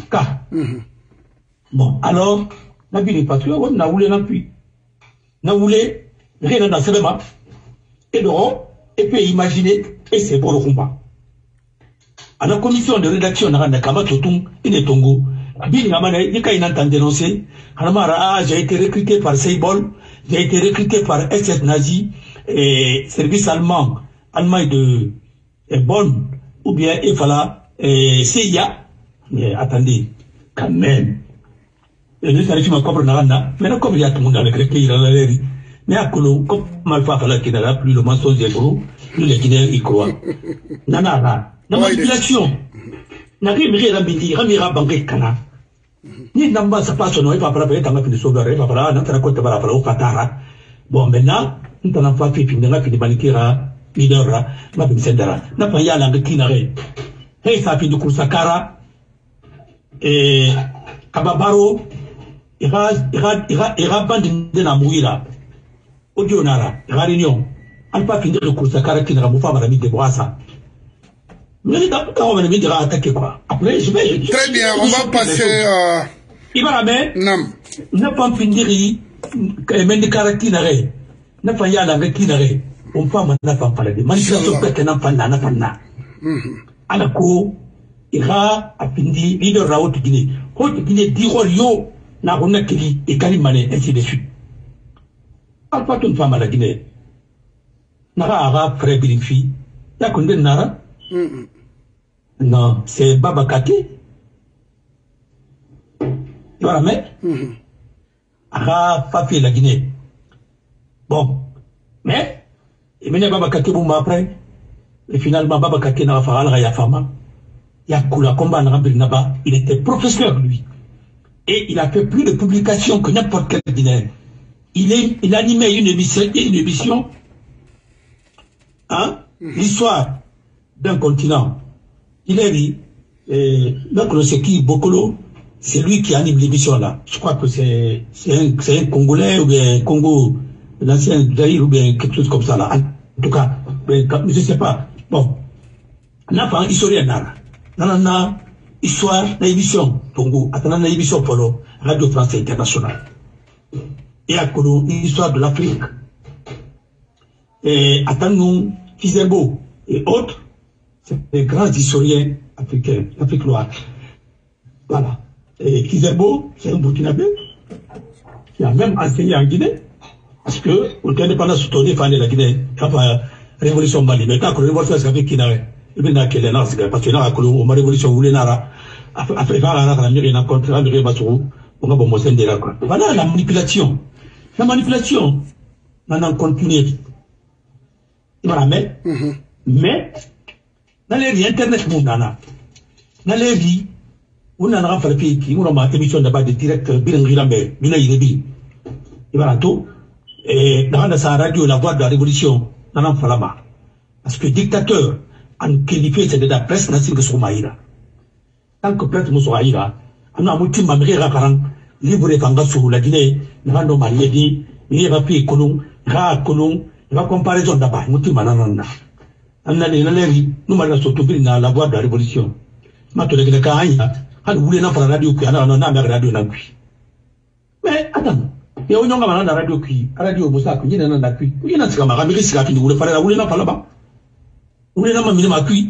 Bon, alors, la vie des patriotes, on a voulu l'appui. On a voulu rien dans ce débat. Et donc, et puis imaginer, et c'est pour le combat. À la commission de rédaction, on a un Kamatotung, il est Tongo. Bin Yamane, il y a une entente dénoncée. J'ai été recruté par Seibol, j'ai été recruté par SS Nazi, et service allemand de Bonn. Ou bien il fallait CIA. Mais attendez, quand même. Et nous allons comprendre, mais comme il y a tout le monde avec le pays dans la rue, mais à Kolo, comme Malfa fallait qu'il n'a plus le mensonge des gros, plus les Guinéens y croient. Nana, la manipulation. N'a rien à Ramira Banque Kana. Ni n'amba sa passe, non, il va pas faire un sauveur, il va pas faire un côté par rapport au Fatara. Bon, maintenant, nous n'avons pas fait finir la fin de Balikira. Leader, ma bimsendera, n'a pas y a la kinare. Hey, ça fait du Kursakara, et Kababaro, ira bande de la mouira. Odionara, ira réunion. Elle pas finir le Kursakara qui n'a pas fait de Boissa. Mais d'abord, on va me dire attaquer quoi. Après, je vais. Très bien, on va passer. Il va la mettre. Non. N'a pas finir, mais de Karakinare. N'a pas y a la kinare. On peut m'en parler de manipulation que n'en parle n'a pas là. À la cour, ira à Pindi, leader de Haute Guinée. Haute Guinée dit yo, n'a on a kili et Kalimane, ainsi de suite. Alpha une femme à la Guinée. Nara ara frère Bilifi. Y'a qu'on dit Nara? Non, c'est Baba Kati. Tu vois la mère? Ara Fafi la Guinée. Bon. Mais, et maintenant, Baba Kati, bon, après, et finalement, Baba Kati n'a pas fait la femme. Yakula Komba Naba, il était professeur, lui. Et il a fait plus de publications que n'importe quel Guinéen. Il animait une émission, hein, l'histoire d'un continent. Il est dit, donc le Seki Bokolo, c'est lui qui anime l'émission là. Je crois que c'est un Congolais ou bien un Congo, l'ancien Zaïre ou bien quelque chose comme ça là. En tout cas, je sais pas. Bon, on a pas historien là. Nanana, histoire, l'émission Congo, attendant l'émission Polo, Radio France Internationale. Et à Kolo, l'histoire de l'Afrique. Et attendons Kizembo et autres, c'est des grands historiens africains, l'Afrique noire. Voilà. Et Kizembo, c'est un Burkinabé qui a même enseigné en Guinée, parce que, au indépendance soutenue, il fallait la Guinée, il n'y a pas révolution Mali. Mais quand la révolution s'est fait, qui n'a pas qu'il est parce que là, la révolution voulait nara, après, la Amérique n'a contre l'Amérique Bassou, on va bomber de là, quoi. Voilà la manipulation. La manipulation, on en continue. Voilà, mais, dans les vies Internet, dans les vies, on a un rappel qui, on a une émission d'abord de direct, Birangirambe, Bina Irebi, et voilà tout. Et dans sa radio, la voix de la révolution, on a falama. Parce que dictateur, en qualifié, c'est de la presse, n'a pas Soumaïra. Tant que presse Moussouaïra, on a un outil mamré rakarang, libre et fangassou, la Guinée, n'avons pas dit, il va payer Kolon, il va comparaison d'abord, outil mananana. On a les nous m'avons sauté dans la voie de la révolution. Maintenant, les Guinéens, on voulait n'a pas la radio qui a un radio n'a plus. Mais attends, il y a une radio qui, radio Moussa, qui n'a pas pu. Il y a un camarade, mais c'est qui voulait faire la roulée n'a pas là-bas. Vous voulez n'a pas mis ma cuit.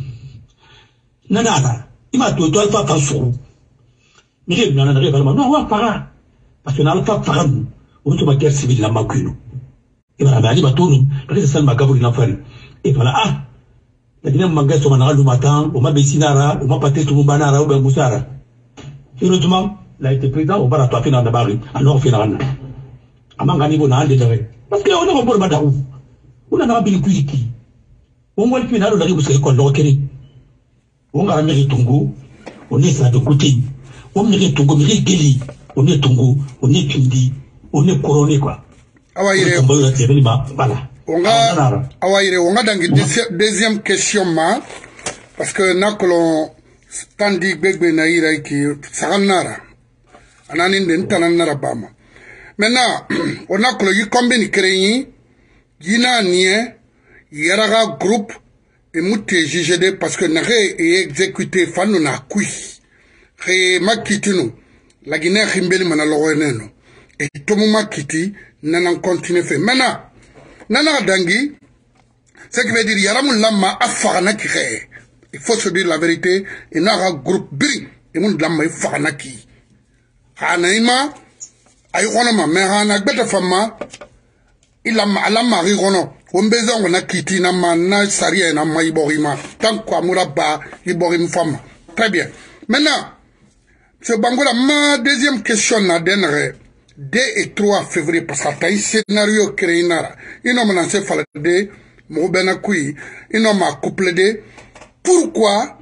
Nana, il m'a tout alpha par sous. Mais il n'en a rien vraiment. Non, on va pas. Parce qu'on a alpha par nous. On te ma guerre civile la macuino. Et voilà, mais il m'a tourné. Parce que c'est ça le macabre n'a pas. Et voilà, ah, la Guinée m'a gagné son le matin, on m'a bessinara, on m'a pâté tout le monde, ou bien Moussara. Heureusement, il a été président, on va la toifer dans la barre, alors on fait la rana. À Mangani, on a un déjeuner. Parce qu'on a un bon madame. On a un bin qui. On voit le final de la rive, c'est qu'on l'a requéré. On a un mérite Tongo, on est ça de côté. On mérite Tongo, mérite Geli, on est Tongo, on est Kindi, on est couronné, quoi. Ah ouais, voilà. On a dans deuxième question, parce que n'a que l'on tandi bébé naïra qui saranara. Ananin den tananara bama. Maintenant, on a que le combine créé, Gina nie, Yaraga groupe, et mouté JGD parce que n'a et exécuté fanu na kui. Ré makitino, la Guinée rimbeli manaloreneno. Et tout le monde kiti, n'en continue fait. Maintenant, Nana Dangi, ce qui veut dire Yaramul Lama Afaranaki. Il faut se dire la vérité. Il y a un groupe bring. Et mon Lama Afaranaki. Hanaima, Aïronoma, mais Hana Beta Fama, il a Malama Rigono. On besoin on a quitté na Saria na Maïborima. Tant quoi Mouraba, Iborim Fama. Très bien. Maintenant, ce Bangola, ma deuxième question n'a dernière. 2 et 3 février, parce que t'as un scénario créé, il n'a pas lancé Falade, Moubenakui, il n'a pas couplé de. Pourquoi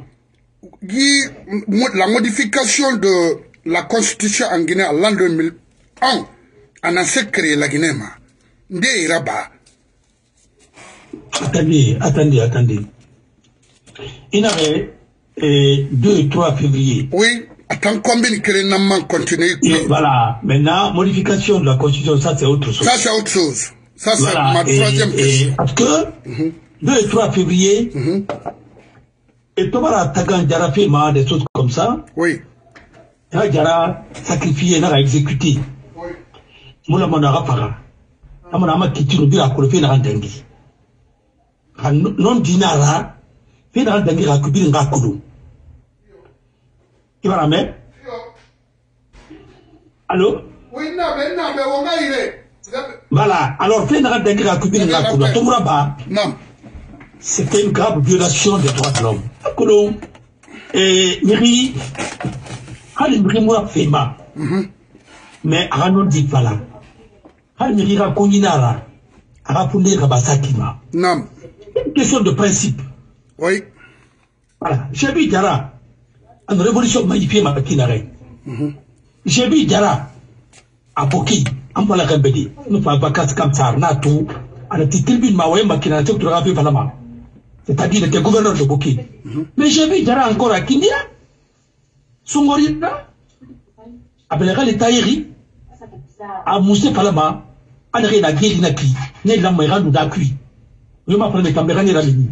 la modification de la constitution en Guinée en l'an 2001 en a créé la Guinée? Ndé Iraba. Attendez. Il avait 2 et 3 février. Oui. Attends, combien de n'a continue. Voilà. Maintenant, modification de la Constitution, ça c'est autre chose. Ça c'est autre chose. Ça c'est voilà. Ma troisième question. Parce que 2 et 3 février, et Tomara Tagan Djara fait des choses comme ça. Oui. Djara sacrifié, n'a exécuté. Oui. Moula Monara Para. Amonama Kitino Bira Kolofé n'a rendengi. Non dinara, fait n'a rendengi à Kubir Ngakulu. Tu vas la mettre? Allô? Oui, non, mais on a eu. Voilà, alors, fait n'a d'ingrédients à couper la couleur. Tomuraba. Non. C'était une grave violation des droits de l'homme. Colon, et Miri, Halimbrimoua Fema. Mais Aranon dit voilà. Halimiri Rakoninara, Arapunde Rabasakima. Non. Une question de principe. Oui. Voilà. J'ai vu Diarra, une révolution magnifiée, ma kinare. J'ai vu Diarra, à Boki, en parlant de Bedi. Nous faisons vacances comme ça, Natou, à la petite tribune, ma oué, ma kinare, tu l'as vu par la main. C'est-à-dire, il était gouverneur de Boki. Mais j'ai vu Diarra encore à Kindia, Songorina, à Belégal Taïri, à Moussé Palama, à Nérina Guélinaki, Néla Méran ou Dakui. Je m'appelle les caméras et la ligne.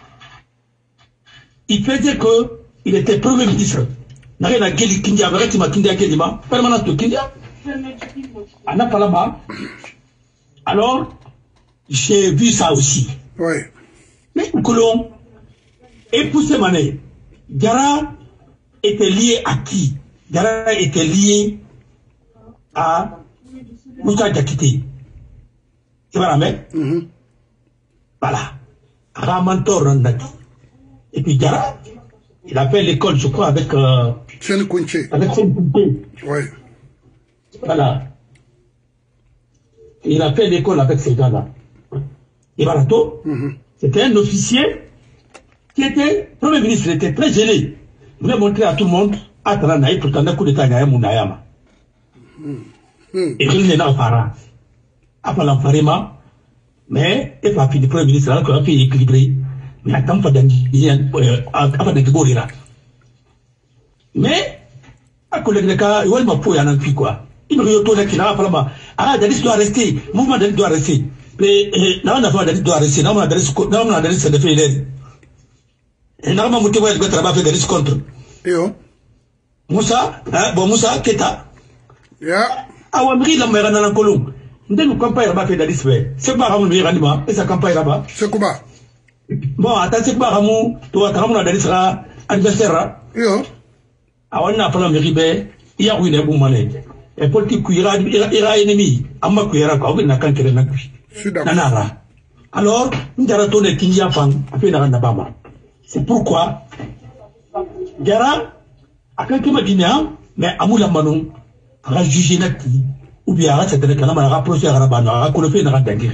Il faisait qu'il était premier ministre. N'a Geli Kindia, Veretima Kindia Kelima, permanent de Kindia. Anna Palama. Alors, j'ai vu ça aussi. Oui. Mais Coulon, épousé Mané, Diarra était lié à qui? Diarra était lié à Moussa Diakité. Tu vois la mec? Voilà. Ramantor Randaki. Et puis Diarra, il a fait l'école, je crois, avec Sen Kounché. Avec Sen Kounché. Oui. Voilà. Il a fait l'école avec ces gens-là. Et voilà tout. C'était un officier qui était, premier ministre, il était très gêné. Il voulait montrer à tout le monde, à Taranaï, pour t'en coup d'État, Naya Mounayama. Et il n'est pas parent. Après l'enfarement, mais il va finir premier ministre, alors qu'il a fait équilibré. Mais attends, pas d'Angibora. Mais, à collègue de cas, il m'a pouillé en quoi. Il me retourne qui n'a pas là. Ah, Dalis doit rester. Mouvement Dalis doit rester. Mais, là, on a fait Dalis doit rester. Là, on a Dalis de faire l'aide. Et là, on a monté le travail de Dalis contre. Moussa, bon, Moussa, Keta. Ah, on a mis la mer dans la colombe. Nous ne campagne pas fait Dalis. C'est pas un méranima. Et ça campagne là-bas. C'est quoi? Bon, attends, c'est pas Ramou. Toi, Ramou a Dalis adversaire. On a parlé de Ribé. Il y a une bonne et politique qui ira ennemi, amma qui ira quoi, on n'a qu'un qui nanara. Alors, nous avons tourné Kindia Fang, après Narandabama. C'est pourquoi, Diarra, à quelqu'un m'a dit, mais Amoula Manon, a jugé Naki, ou bien à cette réclame, a rapproché à Rabano, a colofé Narandagir.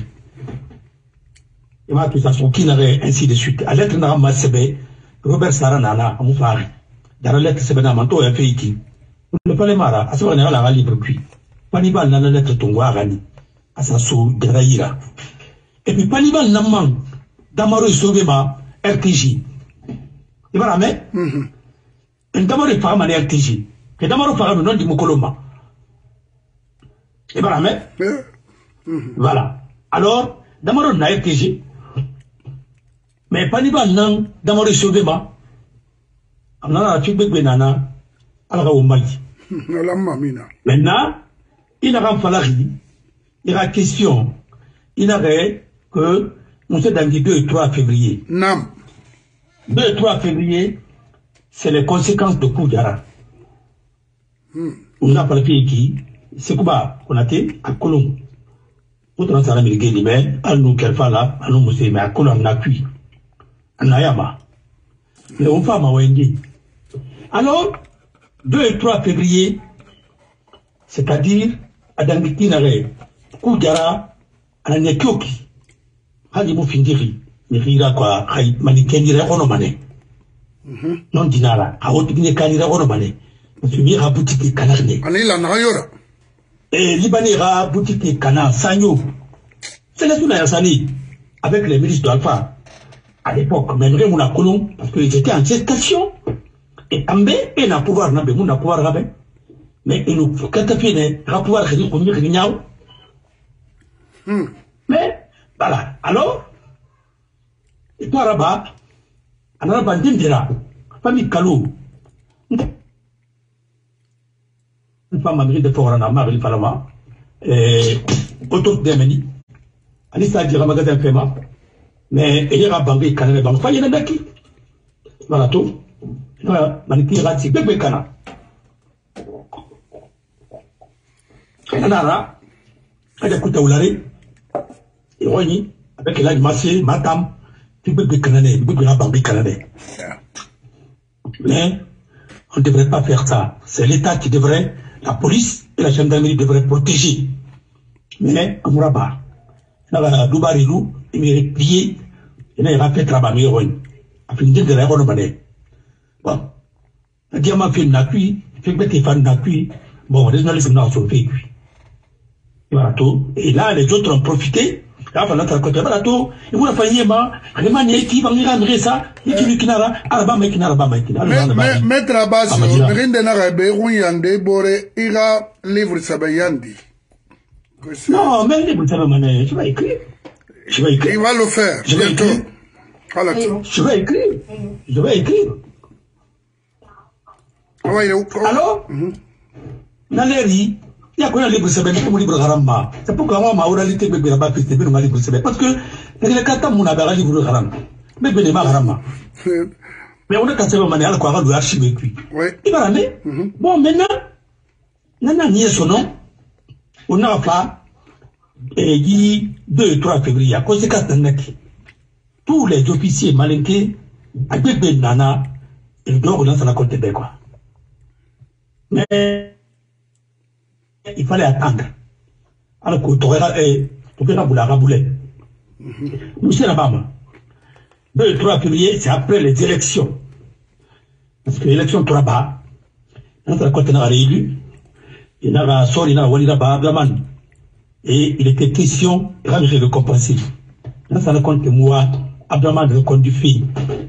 Et ma tout ça, son qui n'avait ainsi de suite. À l'être Narama Sebe, Robert Saranana, à Moufari. Dans la lettre Sebe Namanto, et fait qui. Le palais Mara, à ce moment-là, la libre puis. Panibal n'a la lettre Tongwa Rani, à sa sou de Raïra. Et puis Panibal n'a man, Damaro et Sauvema, RTJ. Tu vois la main? Un Damaro est pas man RTJ. Et Damaro parle le nom de Mokoloma. Tu vois la main? Voilà. Alors, Damaro n'a RTJ. Mais Panibal n'a Damaro et Sauvema. On a la fibre Benana. Maintenant, il a fallu, il y a question, il avait que nous sommes dans le 2 et 3 février. Non. 2 et 3 février, c'est les conséquences de coup Diarra. On a parlé qui, c'est quoi, on a été à Colomb. Pour nous, ça a mis mais à nous, qu'elle fait là, à nous, mais à Colomb, on a cuit. À Nayama. Mais on fait ma Wendy. Alors, 2 et 3 février, c'est-à-dire, à Dangitinare, Koudjara, à Nekyoki, Hadimou Findiri, Nirira quoi, Manikenire Ronomane. Non dinara, à Otigine Kanira Ronomane, Mira boutique Canarne. Anila Nayora. Et Libanera boutique Cana, Sanyo. C'est la Souna Yassani, avec les ministres d'Alpha. À l'époque, même Rémouna Colomb, parce qu'ils étaient en gestation. Et Ambe, il n'a pouvoir, n'a pouvoir, rabe. Mais il nous faut qu'un fait, n'a pouvoir, mais, voilà. Alors, et toi, Rabat, on a bandé dira, famille Kalou. Une femme américaine de Forana, Marie Falama, et autour d'Emeni, Anissa dira magasin Fema, mais il y a Bangé, Canada, Bangé, il y a un mec. Voilà tout. Maniki Rati, Bébé Kana. Kanara, elle écoute à Oulari, et Roni, avec l'âge massé, Matam, puis Bébé Kanane, Bébé Bambi Kanane. Mais, on ne devrait pas faire ça. C'est l'État qui devrait, la police et la gendarmerie devraient protéger. Mais, à Mouraba, Doubarilou, il m'a plié, il m'a fait travailler, Roni. A fini de la Ronomane. Bon. Diamant fait n'a cuit, fait que tes fans n'a cuit. Bon, les journalistes n'ont pas fait cuit. Voilà tout. Et là, les autres ont profité. Là, voilà, voilà tout. Et vous la faites, vraiment, qui va me ça, et qui lui kinara, Alabama, Maître Abbas, Rinde Narabe, Rouyande, Boré, Ira, livre Sabayandi. Non, mais livre Sabayandi, je vais écrire. Je vais écrire. Il va le faire. Je vais écrire. Je vais écrire. Je vais écrire. Alors, Naleri, il y a quoi un livre Sabayandi comme livre Haramba. C'est pourquoi moi, ma oralité, bébé, là-bas, c'est bien un livre Sabayandi. Parce que, les cartes, mon abat, livre Haramba. Mais ben, ma Haramba. Mais on a cassé le manuel, quoi, de l'archive, puis. Il va aller. Bon, maintenant, Nana nie son nom. On n'a pas, et dit 2 et 3 février, à cause de Kastanaki. Tous les officiers malinqués, à bébé Nana, ils doivent dans la côte de quoi. Mais, il fallait attendre. Alors que tu aurais boulé. Monsieur Nabama, 2 et 3 février, c'est après les élections. Parce que l'élection Toraba, dans la côte de la réélu, il y a Sorina Waliraba Abdaman. Et il était question, je le compenser. Dans la compte que moi, Abdaman, le compte du fille.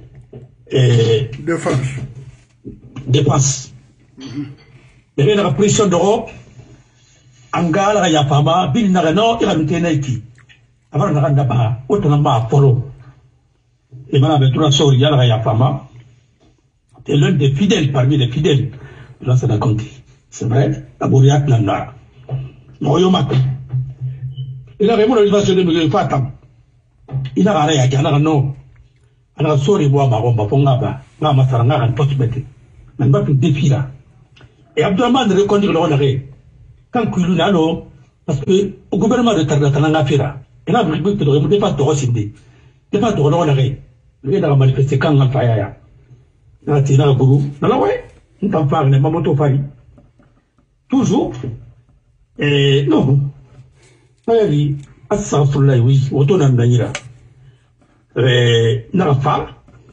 Défense. Il y a une pression d'Europe. Angala Yapama, Bill Narano, il a mis Naiki. Avant Narandaba, autrement, Polo. Et Madame Betura Yala Yapama est l'un des fidèles parmi les fidèles de l'ancien Conti. C'est vrai, la Bouriac Nanda. Moyomak. Il a répondu à l'évasion de M. Fatam. Il a arrêté à Ganano. Il a sorti bois marron, Bapongaba, Mamasaranga, en post-bête. Même pas plus de défi là. Et Abdourahman de reconduire le honoré. Quand il y a parce que au gouvernement de Tardatana Fira, il a voulu que le débat de Rossindi. Débat de honoré. Il a manifesté quand on a fait. Il a tiré un bourreau. Non, ouais. On t'en parle, mais Mamoto Fari. Toujours. Et non. Oui, Asafullah, oui, autonome d'ailleurs. Nafa.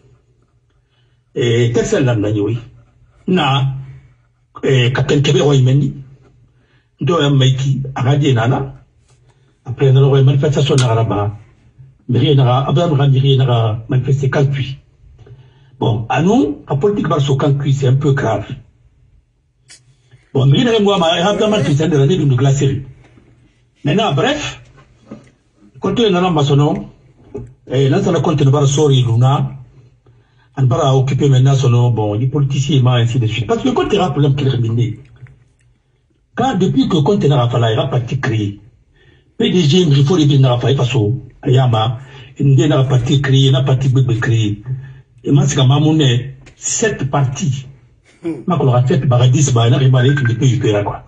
Et Texel Landani, oui. Na. Captain Kébé Roymeni. Doya Maiki, Aradi Nana. Après, on a une manifestation dans la mais rien n'a, Abraham Ramiri n'a manifesté qu'un puits. Bon, à nous, la politique barso qu'un puits, c'est un peu grave. Bon, mais il y a un manifestation de l'année d'une glacerie. Maintenant, bref, quand on a un maçon, et là, ça a continué par Sori Luna, on va occuper maintenant son nom, bon, les politiciens, et ainsi de suite. Parce que quand il y a un problème qui est terminé, quand depuis que le conteneur a fallu, il a parti créé, PDG, il faut les bien à faire face au Ayama, il n'a pas parti créé, il n'a pas parti créé. Et moi, c'est comme à 7 parties. Moi, quand on a fait Baradis, il n'a pas parlé que les pays payent quoi.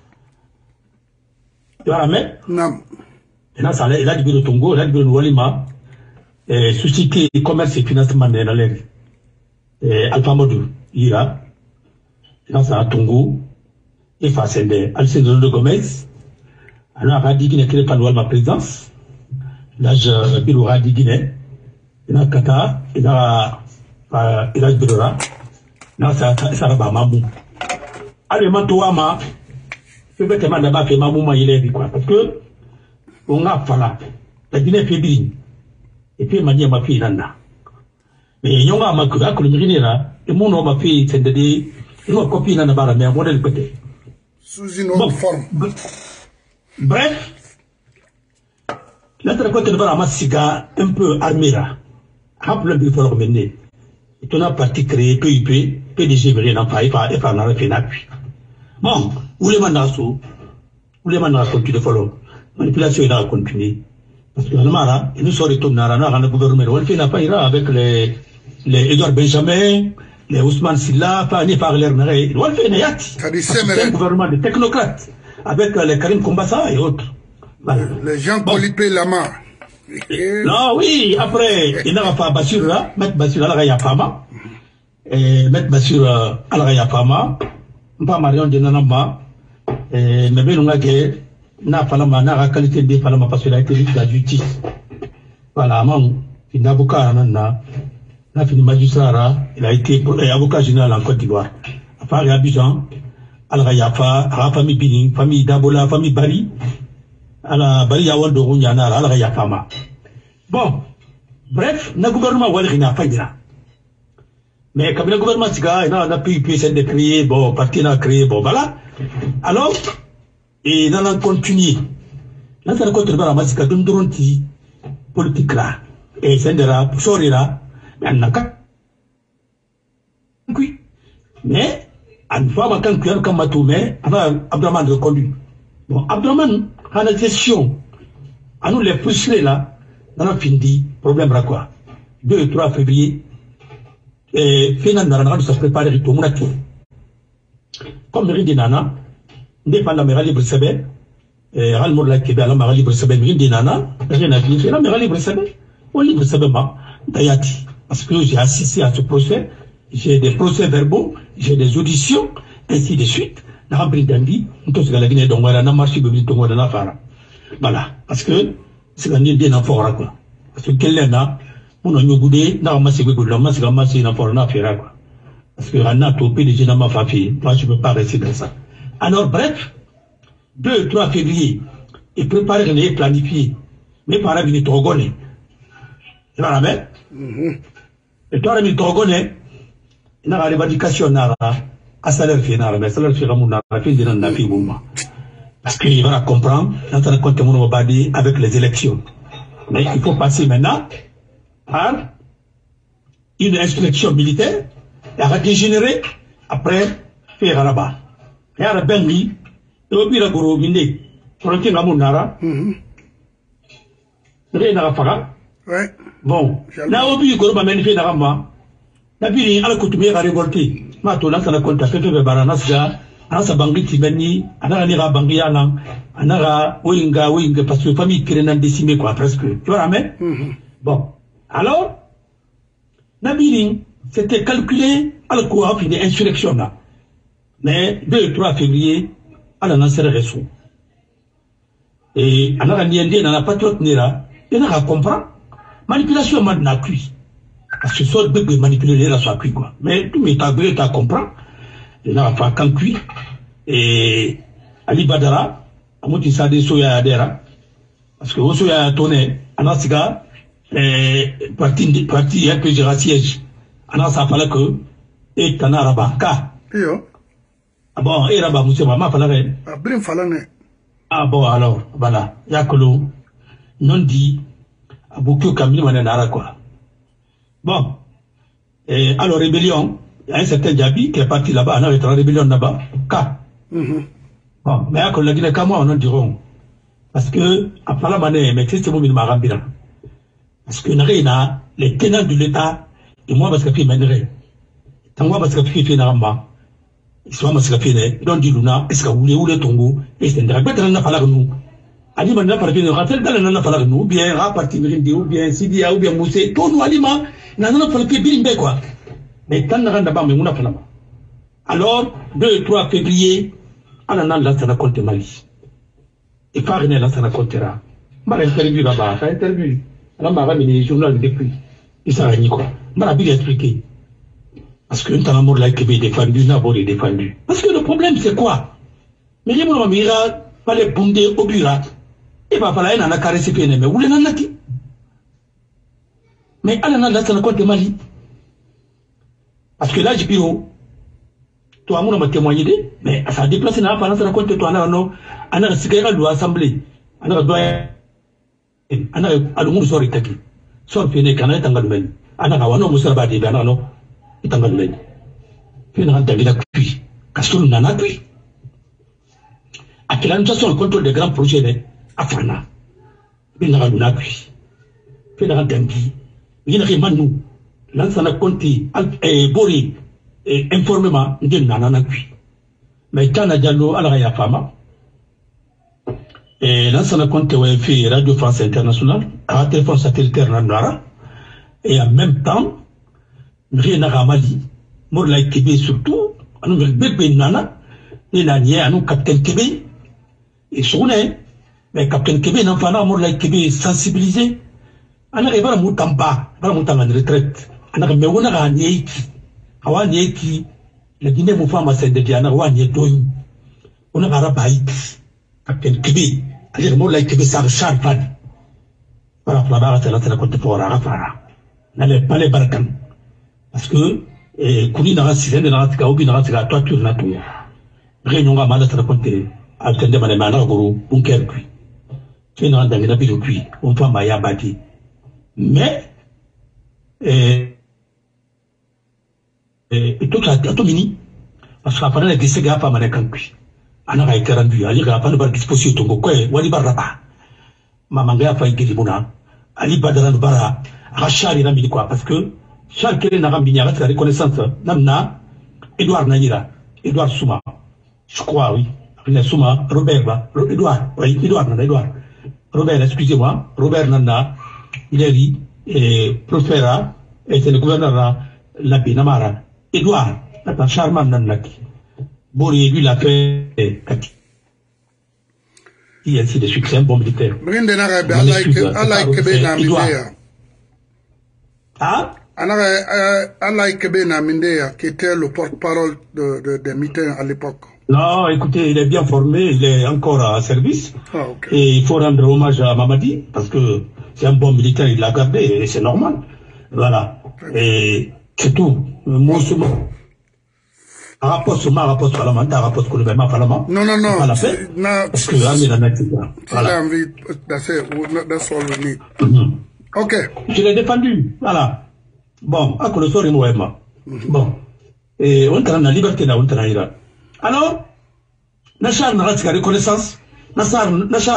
Tu vois, mais? Non. Et là, il a dit le Tongo, il a dit le Walima, Société Commerce et Financement de la Lèvre. Alpha Modou, Ira. Et là, ça a Tongo, et face à Alcindre de Gomez. Alors, Radi Guinée qui n'est pas ma présidence. Là, je Biro Radi Guinée. Et là, Kata, et là, Birora. Là, ça va Mamou. Allez, Mantouama, je vais te demander d'abord que Mamou m'a dit quoi. Parce que, on a fallu. La Guinée fait bien. Et puis, m'a dit à ma fille, Nanda. Mais, il y a un macula, que le Mirinera, et mon homme a fait, c'est de dire, il y a une copine dans la barre, mais un modèle côté. Sous une autre forme. Bref, l'autre côté de la Siga, un peu armé là. Rappelez-le, il faut le remener. Et on a parti créer PIP, PDG, mais rien n'en fait, et par n'a fait l'appui. Bon, où les mandats sont, où les mandats sont, tu le follow. Manipulation, il a continué. Parce que le Mara, il nous sort de Tonara, le gouvernement, on fait la païra avec les Edouard Benjamin, les Ousmane Silla, pas ni par l'air, on fait une yacht. C'est un gouvernement de technocrates. Avec les Karim Kombassa et autres. Voilà. Les gens Colipé Lama. Non, oui, après, il n'a pas Bassur là, Maître Bassur Al-Rayapama, Maître Bassur Al-Rayapama, pas Marion de Nanamba, mais bien on a que n'a pas la qualité de parce qu'il a été juge de la justice. Voilà, il n'a pas qu'à a fini magistrat, il a été avocat général en Côte d'Ivoire. À part Abidjan, à la famille Bini, famille Dabola, famille Bari, à la Bari Yawando Runyana, à la Yafama. Bon, bref, le gouvernement n'a pas dit là. Mais comme le gouvernement n'a pas pu de créer, bon, parti n'a créé, bon, voilà. Alors, et n'a continué. Là, ça a continué à la politique là. Et c'est de la sortie là. Mais, une fois que tu as comme mais Abdraman de conduit. Bon, Abdraman, à la gestion, à nous les pousser là, dans la fin du problème là quoi. 2 et 3 février, et finalement, on se prépare à tout le monde. Comme Mérine Dinana, dépend de la Mérali Brissabé, et Ralmour la Québec, la Mérali Brissabé, Mérine Dinana, rien à dire, la Mérali Brissabé, on libre Sabema, Dayati. Parce que j'ai assisté à ce procès, j'ai des procès verbaux, j'ai des auditions, ainsi de suite. N'a pas pris d'envie, on peut se galaguer dans la marche de Tongo de la Fara. Voilà. Parce que c'est un bien en fort, quoi. Parce que quel est là, on a eu goûté, n'a pas massé de la masse, la masse, n'a pas faire, quoi. Parce que Rana, topé, les gens n'ont pas fait. Moi, je ne peux pas rester dans ça. Alors, bref, 2 et 3 février, et préparer les planifier. Mais par exemple, il est trop gonné. Tu vas la mettre? Et toi, il est trop gonné. Il y a une revendication à salaire final, mais salaire final, on a fait des noms. Parce qu'il va comprendre, dans un compte avec les élections. Mais il faut passer maintenant par une instruction militaire et à dégénérer après faire là-bas. Et à la Bengi, et au pire, pour Minde, pour le Kinga Mounara, rien à faire. Bon, là, au pire, Goroba Menifé Narama, la ville, à la coutumière a révolté. Mato, là, ça n'a compté, fait de Baranasga, Anasa Bangi Tibani, Anara Bangiana, Anara, Winga, parce que la famille qui est décimée, quoi, presque. Tu vois, la main? Bon. Alors, Nabili, c'était calculé à la cour d'une insurrection là. Mais 2 et 3 février, à la Nasser Ressou. Et à la Niende, dans la patriote Nera, il n'a pas compris. Manipulation n'a cuit. Parce que soit de manipuler les races à cuit, quoi. Mais tout est agréé, tu as compris. Il n'a pas qu'un cuit. Et Ali Badara, à Moutissa de Soya Adera, parce que Soya Toné, Anasiga, parti un peu de siège. Anas a fallu que, et Tanaraba, Ka. Ah bon, et Rabat, monsieur, maman, fallait. Ah bon, alors, voilà, Yakolo, non dit, à beaucoup Camille Mananara, quoi. Bon, et alors, rébellion, il y a un certain Djabi qui est parti là-bas, on a été en rébellion là-bas, Ka. Bon, mais à la Guinée, comment on en diront? Parce que, après la manée, mais c'est mon Marambira. Parce que n'a les tenants de l'État, et moi, parce que je suis tant moi, parce que je suis Naramba. Et soit parce que je suis donc du Luna, est-ce que vous voulez où le Tongo, et c'est un drap, peut-être n'a pas nous. Alima n'a pas de rappel, n'a pas nous, bien, raparti, ou bien, Sidia, ou bien Moussé, tout nous, Alima, n'a pas le Birimbe, quoi. Mais tant n'a pas, mais on a pas. Alors, 2 et 3 février, on a la compte Mali. Et par une là, ça n'a comptera. M'a interview là-bas, ça interview. Là, m'a ramené les journaux depuis. Il s'en renie quoi. M'a bien expliqué. Parce que un amour là qui est défendu, n'a pas défendu. Parce que le problème, c'est quoi? Mais les gens mira, fallait bonder au bureau. Et va falloir un caressé péné, mais où les nanati? Mais à la nana, ça n'a compte Mali. Parce que là, j'ai bureau. Toi, on m'a témoigné, mais ça a déplacé dans la balance, ça a compté toi, non, on a cigarette de l'Assemblée, on a doyen, on a alumni sur les taquis. Sur le canal, on a le on a un homme sur la bâtie, on a non, il t'en a le puis on a entendu la cuit, Castor n'en a cuit. À quelle annonce le contrôle des grands projets, à Fana, il n'a pas cuit. Puis on a entendu, il n'a rien nous, l'ensemble a compté, Bori, et informément, il n'a pas cuit. Mais quand on a dialogué à la femme, et là, ça a compté fait Radio France Internationale, à téléphone satellitaire Nandara, et en même temps, rien n'a Mali, Morla Kébé surtout, à nous bébé Nana, et la nière à nous Capitaine Kébé, et Souné, mais Capitaine Kébé n'a pas Morla Kébé sensibilisé, on arrive à Moutamba, à Moutamba en retraite, anaka me wona ga nyeki awa nyeki la Guinée mo fama sende diana wa nyetoyi ona ga rabaiki capitaine Kibi ali mo la Kibi sa Charles Fadi para fala tala tala ko te fora afara nale pale barkan parce que kuni na sile na tika obi na tika toi tu na tu réunion ga mala tala ko te altende mane mana guru bunker kui fina ndanga bilu kui on fama ya bati mais tout ça tout mini parce qu'après la gisse ga pas mané kankui ana ga ikarandu ali ga pas bar disposition tongo ko wali baraba mama ga fa igiri buna ali badara bara rachari na mini quoi parce que chaque kele na gambi nya ga reconnaissance namna Edouard Nanyira Edouard Souma je crois oui il Souma Robert ba Edouard oui Edouard Robert excusez-moi Robert Nanda il est dit professeur et c'est le gouverneur la Binamara Edouard la charmant Nanaki Bori lui l'a fait il y a aussi des succès bon militaire I like Kebena Mindea ah I like Kebena Mindea qui était le porte-parole des meetings à l'époque. Non, écoutez, il est bien formé, il est encore à service. Ah, okay. Et il faut rendre hommage à Mamadi, parce que c'est un bon militaire, il l'a gardé, et c'est normal. Voilà. Et c'est tout. Moi, rapport sur ma rapport sur la rapport sur le même parlement. Non. Parce que là, il en a tout ça. Voilà. That's all we need. Ok. Je l'ai défendu. Voilà. Bon, à quoi le sort est moi. Bon. Et on a la liberté là, on a la. Alors, Nachar n'a pas reconnaissance. Nachar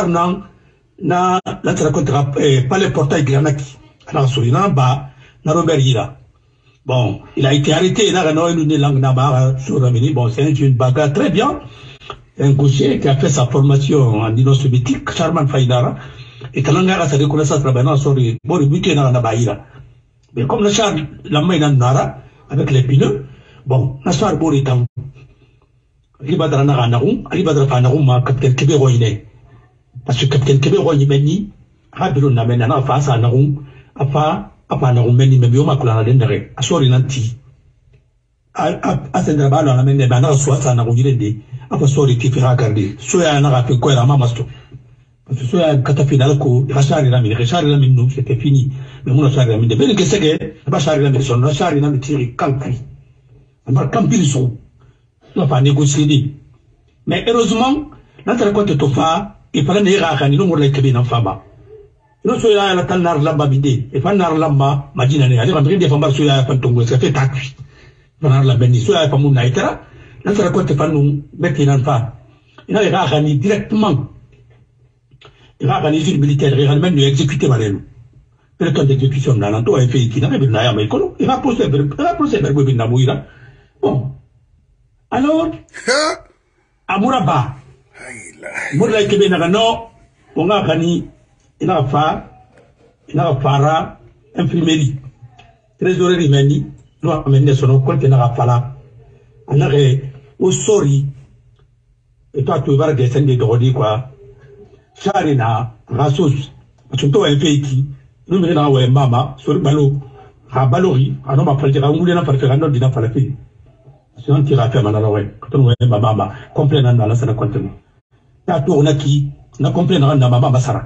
n'a pas le portail Granaki. Alors, sur une bas, n'a Robert Yira. Bon, il a été arrêté, il a une langue nabara sur la mini. Bon, c'est une bagarre très bien. Un gaucher qui a fait sa formation en Union soviétique, Charman Faïdara, et Kalangara sa reconnaissance là-bas, sur les bords de buté dans la Nabaïra. Mais comme Nachar, la main dans Nara, avec les pneus, bon, Nachar Bor est en Ribadra Naranarou, Ribadra Panarum, Capitaine Kébé Roiné. Parce que Capitaine Kébé Roiné Meni, Rabiro Namena, face à Narum, apa na umeni mebioma kula dendere asori nanti asendra balo na mende bana swata na kujirende apa sori tifira garde soya na rapi ko era mamasto parce que soya kata final ko rachari la min nous c'était fini mais mon rachari la min de bene que sege ba rachari la min son rachari na mitiri kankari amar kampili so no pa négocier dit mais heureusement notre côté tofa il fallait ne ra kan no mo lay kebe na faba non so ya la tanar lamba bide e fanar lamba majina ne ali ramri de fambar so ya fantongo ça fait takui fanar lamba ni so ya famu na itara nan sara ko te fanu beti nan fa ina ga gani directement ina gani fil militaire réellement de exécuter malelu le temps d'exécution na nan to ay fait qui na be na ya mai kono ina procès go bin na muira bon alors amuraba murla ke be na no onga gani ina fara imprimerie trésorerie meni no amende sono konte na fala anare o sori et toi tu vas descendre de rodi quoi charina rasos to en feiki no me na we mama sori balo ha balori ano ma faltira ngule na faltira no dina falafi c'est un tira fait manala we to we mama comprendre na la sana konte ta to na ki na comprendre na mama basara.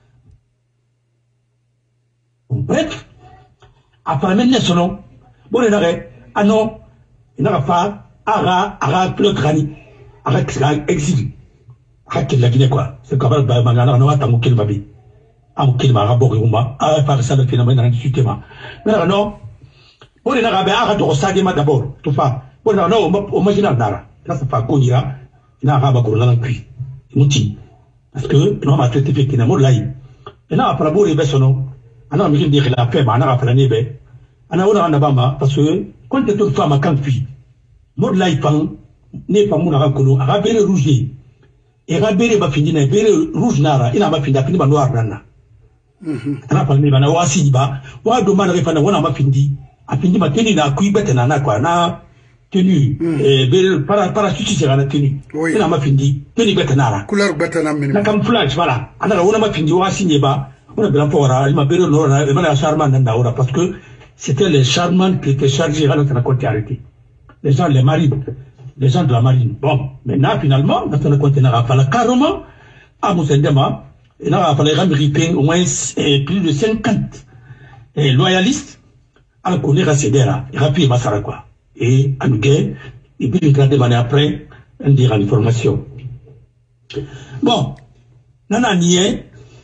Bref, après maintenant, selon, bon, il n'a pas, ara, le crâne, ara, exil, ara, qu'il la Guinée, quoi. C'est comme, magana, non, attends, qu'il m'a dit. Amokil m'a rabori, ara, par ça, le phénomène, dans le système. Mais non, bon, il n'a pas, ara, de ressagement d'abord, tout ça. Bon, non, au marginal, nara. Là, ça fait qu'on ira, il n'a pas, dans le cuit. Mouti. Parce que, non, ma traité fait qu'il n'a pas l'aïe. Et là, après, bon, il va son ana mi dire la paix ana rapela nebe ana wona na bama parce que quand tu toute femme quand puis mod laifan ne pa muna rakolo aga bere rouge e ga bere ba findina bere rouge nara ina ba finda pini ba noir nana ana pa ne bana wasi ba wa do mana refana wona ma findi a findi ma teni na kui bete na kwa na tenu bere para suci sera na tenu ina ma findi teni bete nara couleur bete na mini na camouflage voilà ana wona ma findi wasi ne ba on a bien fort il m'a bien non il m'a charmant dans la parce que c'était les charmants qui étaient chargés à notre compte arrêté. Les gens, les marines, les gens de la marine. Bon, maintenant, finalement, notre compte n'a pas carrément, à Moussendema, il n'a pas les au moins plus de 50 loyalistes à la connaître à Cédera, et rapide Massara quoi. Et à nous et puis une grande année après, on dira l'information. Bon, nana nié,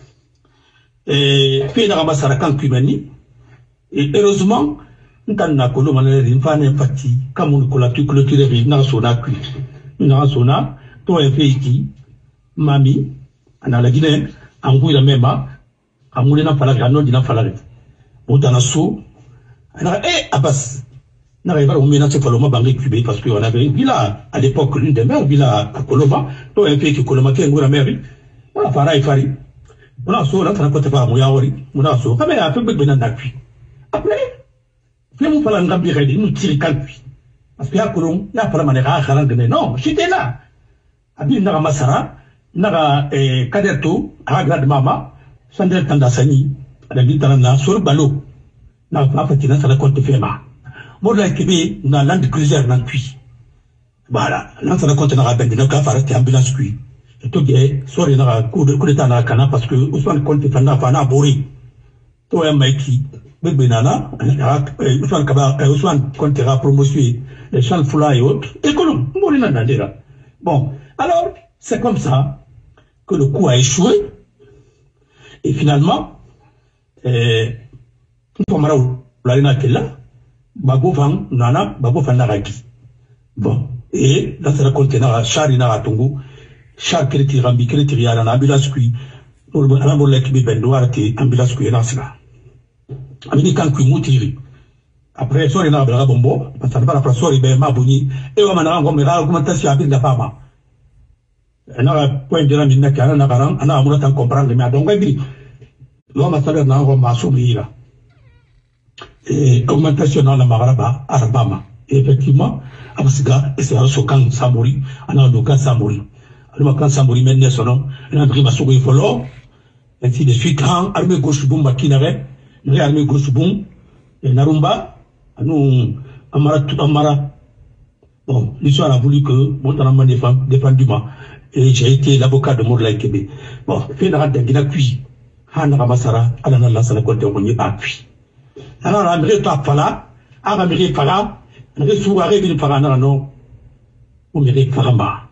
et puis n'a Massara quand Kumani, et heureusement, nous avons colo mané une fan empathy, comme on colla tu clôturer n'a sona cuit. N'a sona, toi un pays qui, mami, en la Guinée, en bouille la même, en moulin pas la grande, dina falare. Moutana so, Abbas, n'arrive pas au ménage Coloma Bangé Cubé, parce qu'on avait une villa à l'époque, l'une des mères, villa à Coloma, toi un pays qui Coloma qui est une mairie, voilà, Fara et Fari. On a so, là, ça ne compte pas, Mouyaori, on a so, quand même, un peu de benan d'appui. Après, fais-moi pas l'engambiré, nous tirer calpi. Parce qu'il y a Colom, il y a pas la manière à Harangane, non, j'étais là. Abi Nara Massara, Nara Kaderto, Agrad Mama, Sandel Tandasani, à la Gitarana, sur le ballot. N'a pas fait dans la compte FEMA. Moi, là, Québec, n'a l'un de cruisers dans cuit. Voilà, là, ça compte dans la bande, n'a pas fait ambulance cuit. Et tout est, soit il y a un coup d'état dans la cana, parce que, Ousmane compte Fana, Fana, Bori. Toi, un mec qui, Bénana, Ousmane comptera promotion, les champs foula et autres, et que l'on, Morina Nadera. Bon, alors, c'est comme ça que le coup a échoué, et finalement, Pomara Larina Kella, Bagofan, Nana, Bagofan Naraki. Bon, et là, ça raconte à Charina Ratongo, Char Kreti Rambi, Kreti Riana, ambulance qui, pour l'amolek Bendoir, ambulance qui est là. Américain qui moutiri. Après, soit il y a un bombo, parce que la place soit il y a un boni, et on a un argumentation avec la femme. On a un point de la mine qui a un agarant, on a un moment comprendre, mais donc, l'homme a salué un roman sourire. Et augmentation dans la Maraba, Arabama. Et effectivement, Abasiga, et c'est un socan Samori, on a un local Samori. Le camp Samori mène son nom, un André Massouri Folo, ainsi de suite, armée gauche boum, Bakinare, l'armée gauche boum, et Narumba, nous, Amara. Bon, l'histoire a voulu que, Montanama défendu moi, et j'ai été l'avocat de Mourla Kébé. Bon, fait la rade de la cuit, Hanna Masara, Alana Lassana Côte, on y a appui. Alors, André Tapala, Aramiri Fara, André Souare, Vini Farana, non, ou Miri Faramba.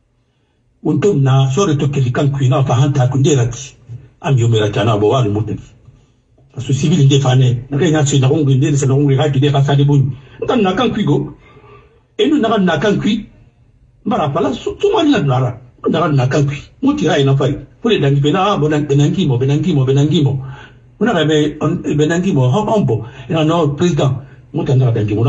On tombe na, sur le toque qui quand Kuina, Fahanta, Kunderati, Amiomeratana, Boa, le motif. Parce que civil défané, rien c'est la ronde, c'est la ronde, qui dépasse des boules. Nous n'avons qu'un cuigo, et nous n'avons qu'un cuit. Marapala, tout le monde n'a pas. Nous n'avons qu'un cuit. Nous tirons un affaire. Pour les Dangipena, Benangimo. On a rêvé Benangimo, Hombo, et un autre président. Nous avons Dangimo,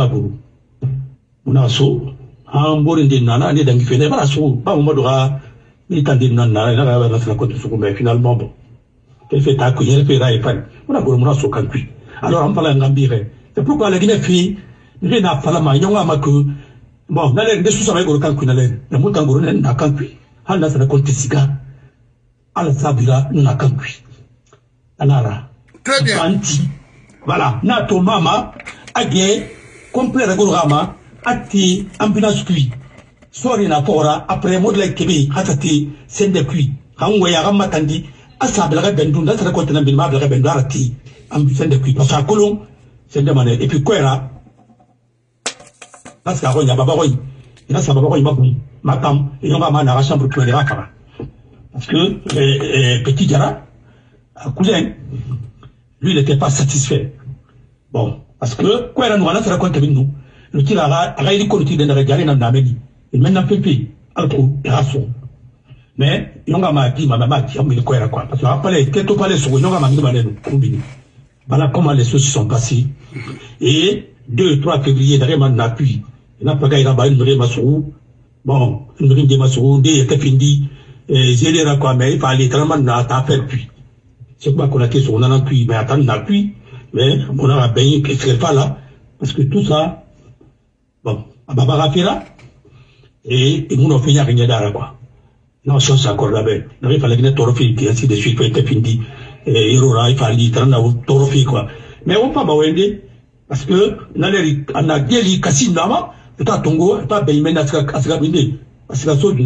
on a so, un bon nana, et Dangipena, pas so, pas au mode rat, ni tant de nana, et là, la côte de Soukoumé, finalement, bon. Elle fait ta couille, elle fait la épargne. On a gourmand sur Cancui. Alors, on parle en Gambiré. C'est pourquoi la Guinée-Fille, il n'a pas la main, il y a un que, bon, n'allez, des sous avec le Cancui, n'allez, la Moutangourou n'a Cancui. Elle n'a pas compté cigare. Elle s'abira, n'a Cancui. Anara. Très bien. Voilà. Nato Mama, Agé, complet de Gourama, Ati, ambulance cuit. Soirée n'a pas, après, mode like Kébé, Hatati, Sende cuit. Hangwaya Ramatandi, Asabla Bendou, that's a continent de Mabla Bendarati, ambulance de cuit. Parce qu'à Colomb, c'est demandé. Et puis, quoi, parce qu'à Roya Babaroy, il a sa Babaroy Mabou, Matam, et on va m'en arracher pour que les rafara. Parce que, petit Jara, cousin, lui, il n'était pas satisfait. Bon, parce que, quoi, nous, on a fait raconter avec nous. Le tir a réuni le côté de la regarder dans l'Amélie. Il mène un peu plus, alors, rason. Mais, il y a un dit, ma maman, qui a mis le quoi, parce que, après, quelques palais sur une heure, il y a un combini. Voilà comment les choses se sont passées. Et, 2-3 février, derrière mon appui, il n'a pas gagné là-bas, une vraie massourou. Bon, une vraie massourou, des Kefindi, j'ai l'air à quoi, mais il fallait tellement n'a fait puis. C'est quoi qu'on a été sur un appui, mais attendre un appui, mais on a baigné qu'il ne serait pas là, parce que tout ça, bon, à Babara Fera, et nous n'avons fait rien d'arrêt, quoi. Non, ça, c'est encore là-bas. Il fallait que Torofi, qui ainsi de suite, fait Kefindi, et Irora, il fallait être un Torofi, quoi. Mais on peut pas wende, Parce que, on a guéri Kassim Nama, et à Tongo, et à Beymena Asgabine, parce que la sauce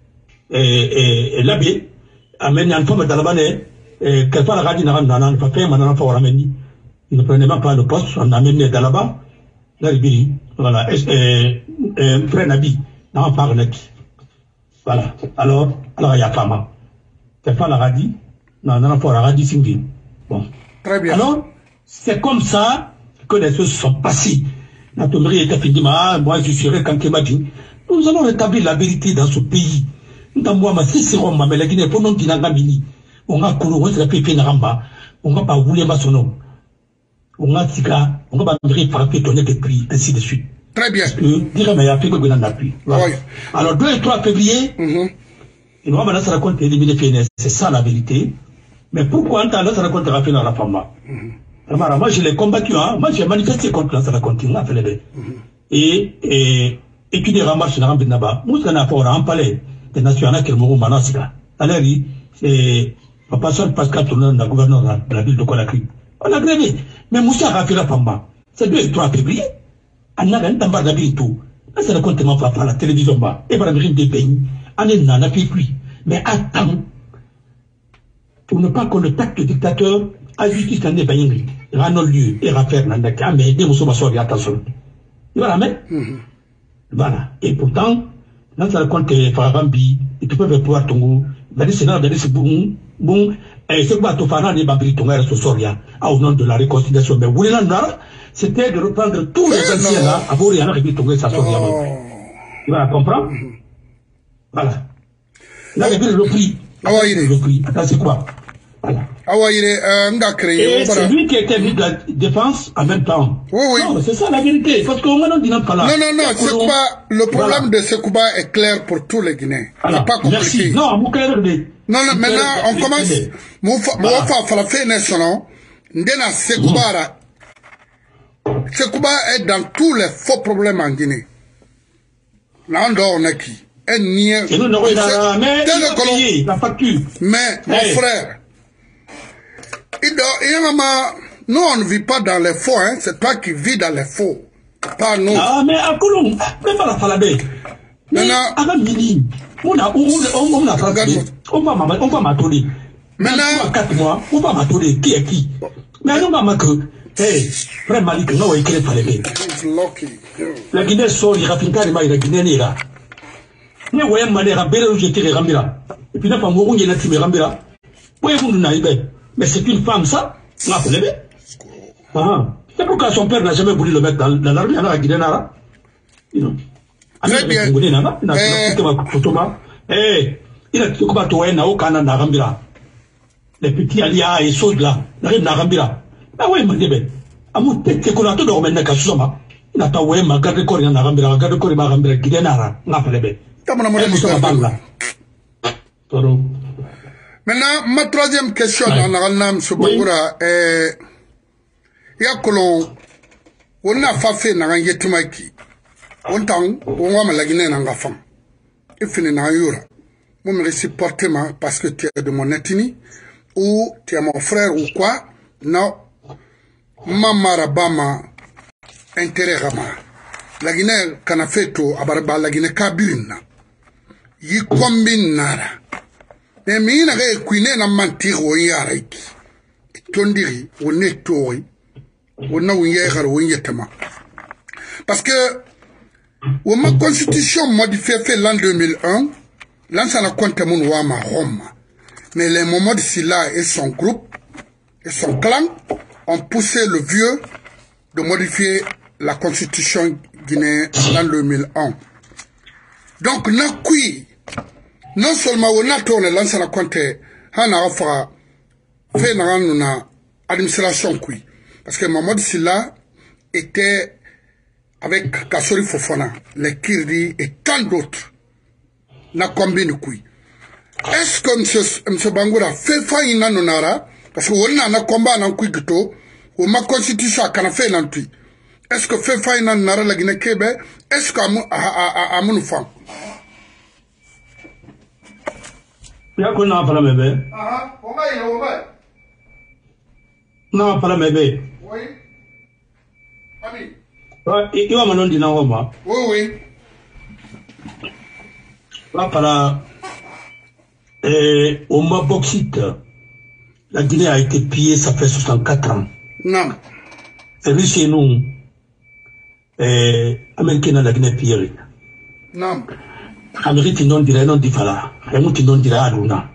et l'abbé, amène une femme d'Alabane, et qu'elle fait la radine à Nanan, fait Manan pour Rameni. Il ne prenait même pas le poste, on a amené d'Alaba, l'Albi, voilà, frère Nabi, dans un parnet. Voilà. Alors, il y a femme. Qu'elle fait la radine, non, on a la radine Singin. Bon. Très bien. Alors, c'est comme ça que les choses sont passées. La tomberie est finie, moi je serai quand nous allons rétablir la vérité dans ce pays. Dans moi, ma Cicéron, ma Guinée, pour nous, on a couru, on a fait Naramba, on va pas rouler ma son on a Tika, on va pas frapper ton nez de prix, ainsi de suite. Très bien. Parce que, dire, mais il y a fait que vous en appui. Alors, 2 et 3 février, et nous, on va se raconter éliminer FNS. C'est ça la vérité. Mais pourquoi on se raconte la fin de la femme? Alors, moi, je l'ai combattu, hein. Moi, j'ai manifesté contre la Saraconti, on a fait les et puis des ramarches dans le Naba. Nous, on a fait un palais des nationaux qui sont Manasika. Alors, c'est Papa Sol Pascal Tournon, le gouverneur de la ville de Conakry. On a grévé. Mais Moussa a fait la femme. C'est 2 et 3 février. On a un tambar d'habitude tout. Là, c'est le compte de ma papa, la télévision bas. Et par exemple, des pays. On n'a fait plus. Mais attends. Pour ne pas que le pacte dictateur a justice dans les pays. Rano lieu et raffaire dans les cas, mais des mousseaux bassois, attention. Voilà, mais. Voilà. Et pourtant, dans le compte de Farambi, et tu peux pouvoir ton goût. C'est là, c'est bon. Et ce que tu fais, les babris, ton air, Soria, au nom de la réconciliation. Mais vous voulez c'était de reprendre tous les anciens là, à vous et à l'arrivée, ton ça Soria. Tu vas comprendre? Voilà. Là, il y a le prix. Ah ouais, le prix. Attends, c'est quoi? Voilà. Ah ouais, il est, et c'est lui qui était ministre de la Défense en même temps. Oui. Non, c'est ça la vérité. Parce qu'on m'a dit non, pas là. Non, Sekouba, le problème de Sekouba est clair pour tous les Guinéens. Voilà. C'est pas compliqué. Merci. Non, non, maintenant, on commence. Moufa Falafé National, Ndena Sekouba. Sekouba est dans tous les faux problèmes en Guinée. Là, on a qui? Mais mon frère, nous on ne vit pas dans les faux, hein? C'est toi qui vis dans les faux, pas nous. Ah, mais à Colomb, même pas la Falabé. Maintenant, on va m'attendre. Maintenant, 4 mois, on va m'attendre qui est qui. Mais non, maman, que, hey, frère Malik, non, il fallait bien. La Guinée sort, il raffine carrément, la Guinée n'est là. Ne voyez manière belle où j'étais Rambira. Et puis, n'a pas mouru, il y a la Rambira. Pouvez-vous nous naïver? Mais c'est une femme, ça? On a fait lever. C'est pourquoi son père n'a jamais voulu le mettre dans l'armée, à la Guinée Nara. Très bien. Il a dit que tu es au Canada Narambira. Les petits alias et choses là, Narambira. Ah oui, ma débé. À mon tête, c'est qu'on a tout dormi dans la Kasuma. Il a pas oué, ma garde corps en Narambira, garde corps en Narambira, Guinée Nara. On a fait lever. Maintenant, ma troisième question dans M. Bangoura est il y a que on a fait un yetumaki. On tang, on va me la Guinée dans la femme. Il finit dans Yura. Moi, je me supporte parce que tu es de mon ethnie ou tu es mon frère ou quoi. Non. Maman Rabama intérêt Rama. La Guinée, quand on a fait tout, la Guinée Kabirina. Yi combine nara. Mais il n'a pas cuiné na mentir ou yaraki. Tondiri, ou netori, ou na ou yégar ou yétama. Parce que, ou ma constitution modifiée fait l'an 2001, l'an ça n'a compte mon wama Rome. Mais les moments de Silla et son groupe, et son clan, ont poussé le vieux de modifier la constitution guinéenne l'an 2001. Donc, na kui, non seulement on a tourné l'ancien compte, on a fait une administration kui. Parce que Mamadou Silla était avec Kassori Fofana, les Kirdi et tant d'autres. Na combine kui. Est-ce que M. Bangoura fait faille na nonara? Parce que on a un combat dans kui gito, ou ma constitution a fait l'antui. Est-ce que fait faille na nonara la Guinée Kébé? Est-ce qu'à mon femme? Ya ko na fala mebe. On va. Na fala mebe. Oui. Il va m'en dire Roma. Oui. Là, par au mois bauxite, la Guinée a été pillée, ça fait 64 ans. Non. Et lui, chez nous, Américain la Guinée pillée. Non. Américain non dirait non d'Ifala. Américain non dirait Aduna.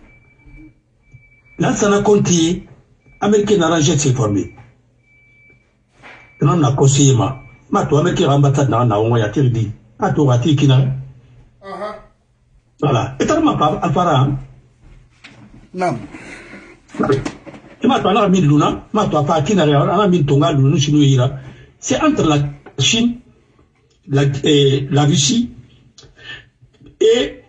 Là, ça n'a compté. Américain n'a rangé de s'informer. Non, on a conseillé ma toi, Américain ambassade n'a on y a dit. À toi, à Tikina. Voilà. Et t'as pas Alpara. Non. Et ma toi, on a mis Luna. Ma toi, pas Tina, on a mis Tonga, Luna, Chinoira. C'est entre la Chine, la Russie et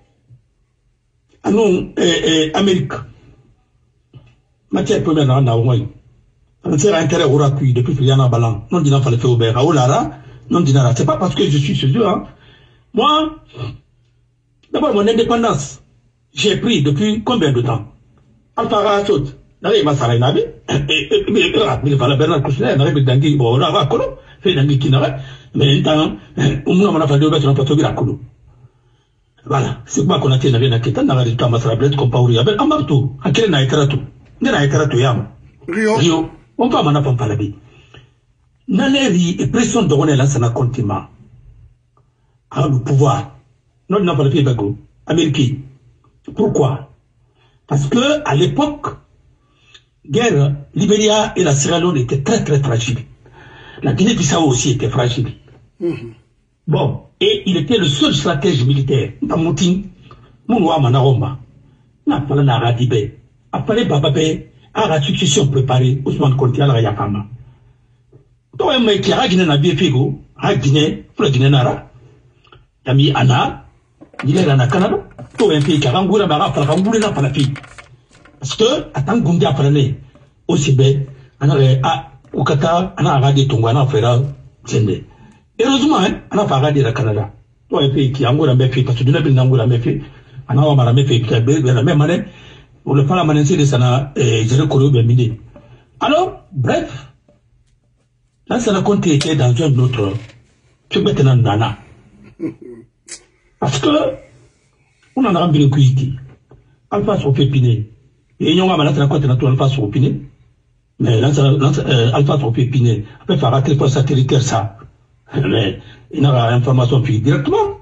Amérique. Matière première dans la on tient intérêt au racui depuis qu'il y en a balan. Non, disant fallait faire au béra. Oh là, non, disant c'est pas parce que je suis chez eux, hein. Moi, d'abord, mon indépendance, j'ai pris depuis combien de temps? Alpha saute. N'arrive pas à s'arrêter, nabi. Il fallait Bernard Kouchner, n'arrive pas d'angui, bon, là, Kolo, fait d'angui qui n'arrête. Mais maintenant, on m'a fait 2 mètres, on n'a pas trouvé la Kolo. Voilà. C'est quoi qu'on a tenu à Kétan, n'a pas de Masrablette, qu'on pas ouvrir. En marteau, à quel n'a été tout. N'a été tout, yam. Rio. On va m'en pas la vie. Naleri et pression de René Lansana continent. À le pouvoir. Non, n'a pas le pied bago. Américain. Pourquoi? Parce que, à l'époque, guerre, Libéria et la Sierra Leone étaient très très fragiles. La Guinée-Bissau aussi était fragile. Bon. Et il était le seul stratège militaire. Dans mon team, mon roi Manaroma. N'a pas la Radibé. Après Bababé. À la succession préparée, Ousmane Konti à la Yapama. Toi, un mec qui a Guinée na Bifigo, à Guinée, pour la Guinée Nara, Yami Anna, il est dans la Canada, toi, un pays qui a Rangoula Bara, pour la Rangoula par la fille. Parce que, à tant qu'on dit à parler, aussi bien, on a au Qatar, on a regardé ton Ghana, Fera, Zende. Heureusement, on a pas regardé la Canada. Toi, un pays qui a Angoula Méfi, parce que tu n'as pas d'Angoula Méfi, on a Mara Méfi, qui a la même année. Pour le faire la de Sana et je le bien midi. Alors, bref, là, ça a compté était dans un autre. Tu peux maintenant nana. Parce que, on en a rempli le cuiti. Alpha sur Pépiné. Et nous, on a la compte dans Alpha sur Pépiné. Mais là, Alpha sur Pépiné. Après, faire un téléphone satellitaire, ça. Mais, il y a information puis directement.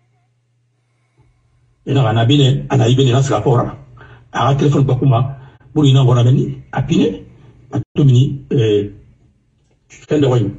Il y a un abîme, dans ce rapport. À téléphone Bakuma, pour une envoi à Piné, à Tomini, fin de Royaume.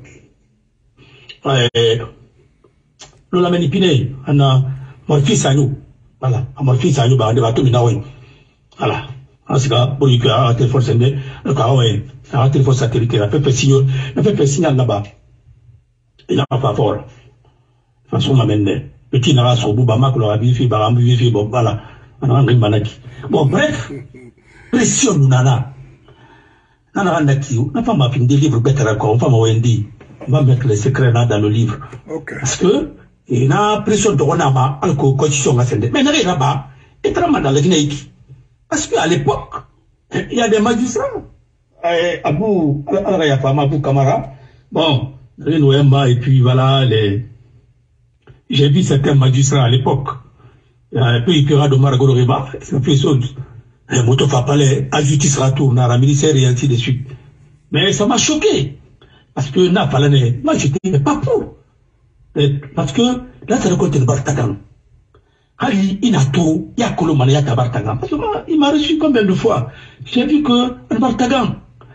Le lameni Piné, on a mon fils à nous. Voilà, mon fils à nous, bah, on va Tomina Royaume. Voilà. En ce cas, pour lui, à téléphone sendé, le cas, ouais, à téléphone satellitaire, a fait signal là-bas. Il n'a pas fort. De toute façon, on m'amène. Petit n'a pas son bout, bah, ma, qu'on aura vu, bah, bon, voilà. Bon, bref, pression nana. Nana Nakio, n'a pas ma fin des livres bêtes encore, on va m'envoyer, on va mettre les secrets là dans le livre. Parce que, il y a pression de Ronama, alcool, constitution, mais n'a rien là-bas, et très dans la Guinée. Parce qu'à l'époque, il y a des magistrats. Abou Kamara, bon, et puis voilà, j'ai vu certains magistrats à l'époque. Un peu de Maragoro Riba, c'est fait chose. Un moto va parler à justice retour, à la ministère et ainsi de suite. Mais ça m'a choqué. Parce que n'a pas l'année. Moi, j'étais pas pour. Parce que là, ça raconte le Bartagan. Ali, il a tout, il y a Kolomane, il y a Bartagan. Parce que moi, il m'a reçu combien de fois. J'ai vu que un Bartagan.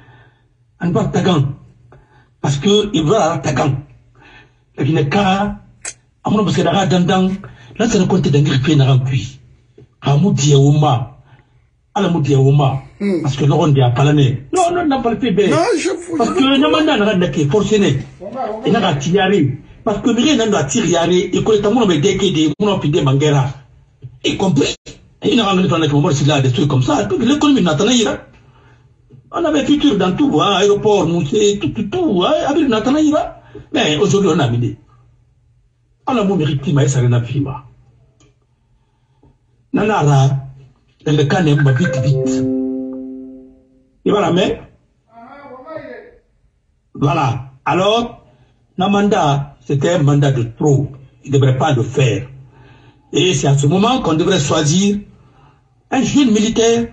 Parce que il va à Tagan. La Guinée-Ka, à mon avis, c'est la Dandang. Là, c'est le côté d'un grippé n'a plus. À Moudia Ouma. À la Moudia Ouma. Parce que l'on dit à Palané. Non, n'a pas le PB. Parce que Namanda n'a pas été forcé. Il n'a pas tiré. Parce que rien n'a pas tiré. Et que le monde me dit qu'il y a des gens qui ont Mangera. Y compris. Il n'a pas de temps de là, des trucs comme ça. L'économie n'a pas de on avait futur dans tout, aéroport, moussé, tout, avec Natanaïva. Mais aujourd'hui, on a mis. On a mon mérite, mais ça n'a pas. Nanara, le canem va vite. Et voilà, mais. Voilà. Alors, Le mandat, c'était un mandat de trop. Il ne devrait pas le faire. Et c'est à ce moment qu'on devrait choisir un jeune militaire,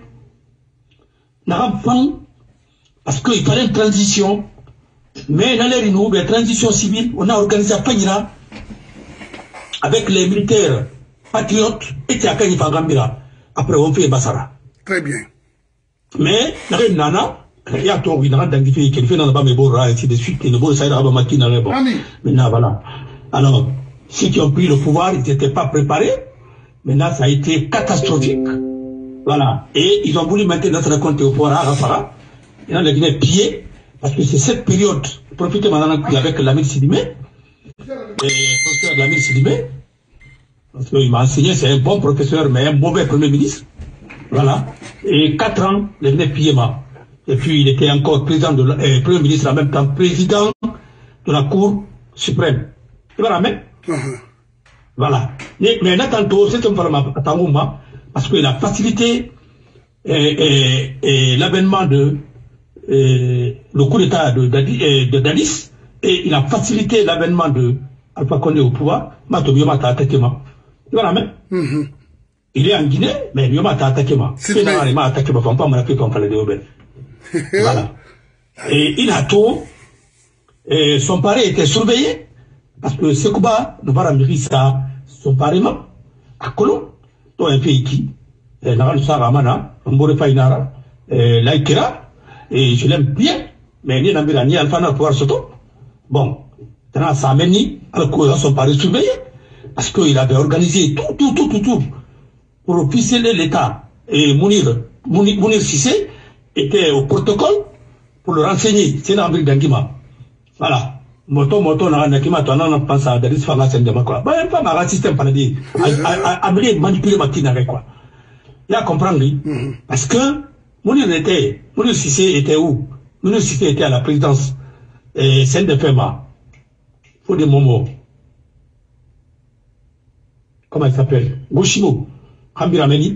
parce qu'il fallait une transition. Mais dans les la transition civile, on a organisé à Panira avec les militaires patriotes et Tiakani Fagambira. Après, on fait Bassara. Très bien. Mais, Nana, il y a tout, il y a qui fait dans le bas, mais bon, ainsi de suite, il y a beau, ça ira, matin, bon. Maintenant, voilà. Alors, ceux qui ont pris le pouvoir, ils n'étaient pas préparés. Maintenant, ça a été catastrophique. Voilà. Et ils ont voulu maintenant se raconter au pouvoir à Rafara. Et dans les Guinéens pieds. Parce que c'est cette période, profitez maintenant avec Lamine Sidimé, professeur Lamine Sidimé, parce qu'il m'a enseigné, c'est un bon professeur, mais un mauvais premier ministre. Voilà. Et 4 ans, il venait piller moi. Et puis il était encore président de premier ministre, en même temps président de la Cour suprême. Tu vois la même? Voilà. Mais tantôt, c'est un problème à Tangouma, parce qu'il a facilité l'avènement de le coup d'État de Dadis, et il a facilité l'avènement de Alpha Condé au pouvoir. Tu vois la même? Il est en Guinée, mais il m'a attaqué. Il m'a attaqué, voilà. Et il a tout, et son pari était surveillé, parce que Sekouba, nous va ramener ça, son pariment, à Colomb, dans un pays qui, Naral Saramana, Mbore Fainara, Laikira, et je l'aime bien, mais ni Nambira ni Alpha n'a pouvoir Soto. Bon, ça a mené à son pari surveillé, parce qu'il avait organisé tout, pour ficeler l'État. Et Mounir Sissé était au protocole pour le renseigner. C'est Nambir Dangima. Voilà. Moto, Nakima, toi, on pense à Daris Fanga Sendema, quoi. Ben, pas ma système, pas dire. Amener manipuler ma tine avec quoi. Il a comprendre, lui. Parce que, Mounir Sissé était où? Mounir Sissé était à la présidence. Et Sendefema. Faut des moments. Comment il s'appelle? Goshimo. Hambirameni.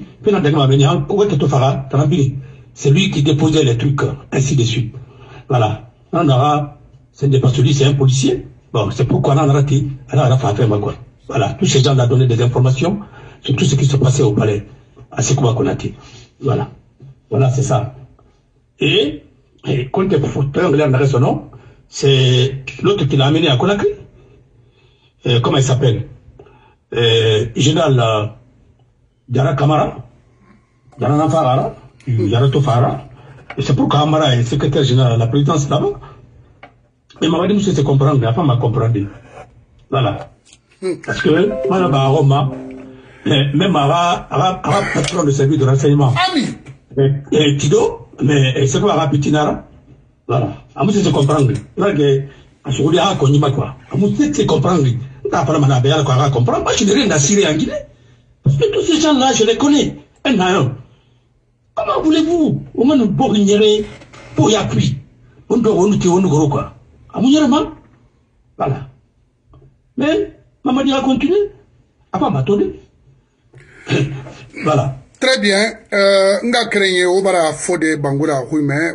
C'est lui qui déposait les trucs, ainsi de suite. Voilà. On aura, c'est un policier. Bon, c'est pourquoi on a raté. Alors, on a fait quoi. Voilà. Tous ces gens ont donné des informations sur tout ce qui se passait au palais. À Sekouba Konaté. Voilà. Voilà, c'est ça. Et quand il faut son nom, c'est l'autre qui l'a amené à Conakry. Comment il s'appelle? Général Diara Kamara, Diara Nafara, Diara Tofara. Et c'est pourquoi Amara est secrétaire général à la présidence là-bas. Et m'a dit, monsieur, c'est comprendre, la femme a compris. Voilà. Parce que, Manaba Roma, même Ara patron de service de renseignement. Et Tido, mais c'est quoi Ara Pitinara? Voilà. À monsieur, c'est comprendre. Là, à ce moment-là, qu'on y va quoi. À monsieur, c'est comprendre. T'as pas la manabéa, quoi, à comprendre. Moi, je n'ai rien à cirer en Guinée. Parce que tous ces gens-là, je les connais. Un à un. Comment voulez-vous? Au moins, nous bourgnerez pour y appuyer. On doit nous tirer, gros, quoi. À mon yéreman. Voilà. Mais, maman dit à continuer. À pas m'attendre. Voilà. Très bien. Nga krenye obara fode bangura huime.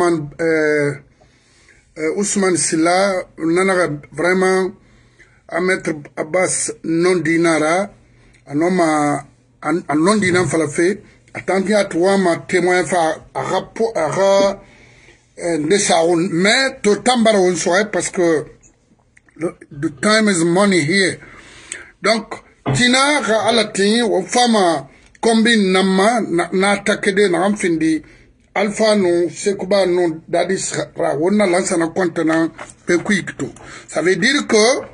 Ousmane Silla, nanaga vraiment à mettre Abbas non dinara, un homme à non dinant falafé, attendez à toi ma témoin fa à rapport à mais tout tambara on soit parce que the time is money here. Donc tina ga alati wa fama combine nama na takede na amfindi Alpha non Sekouba non Dadis ra on a lancé un contenant peu quick tout. Ça veut dire que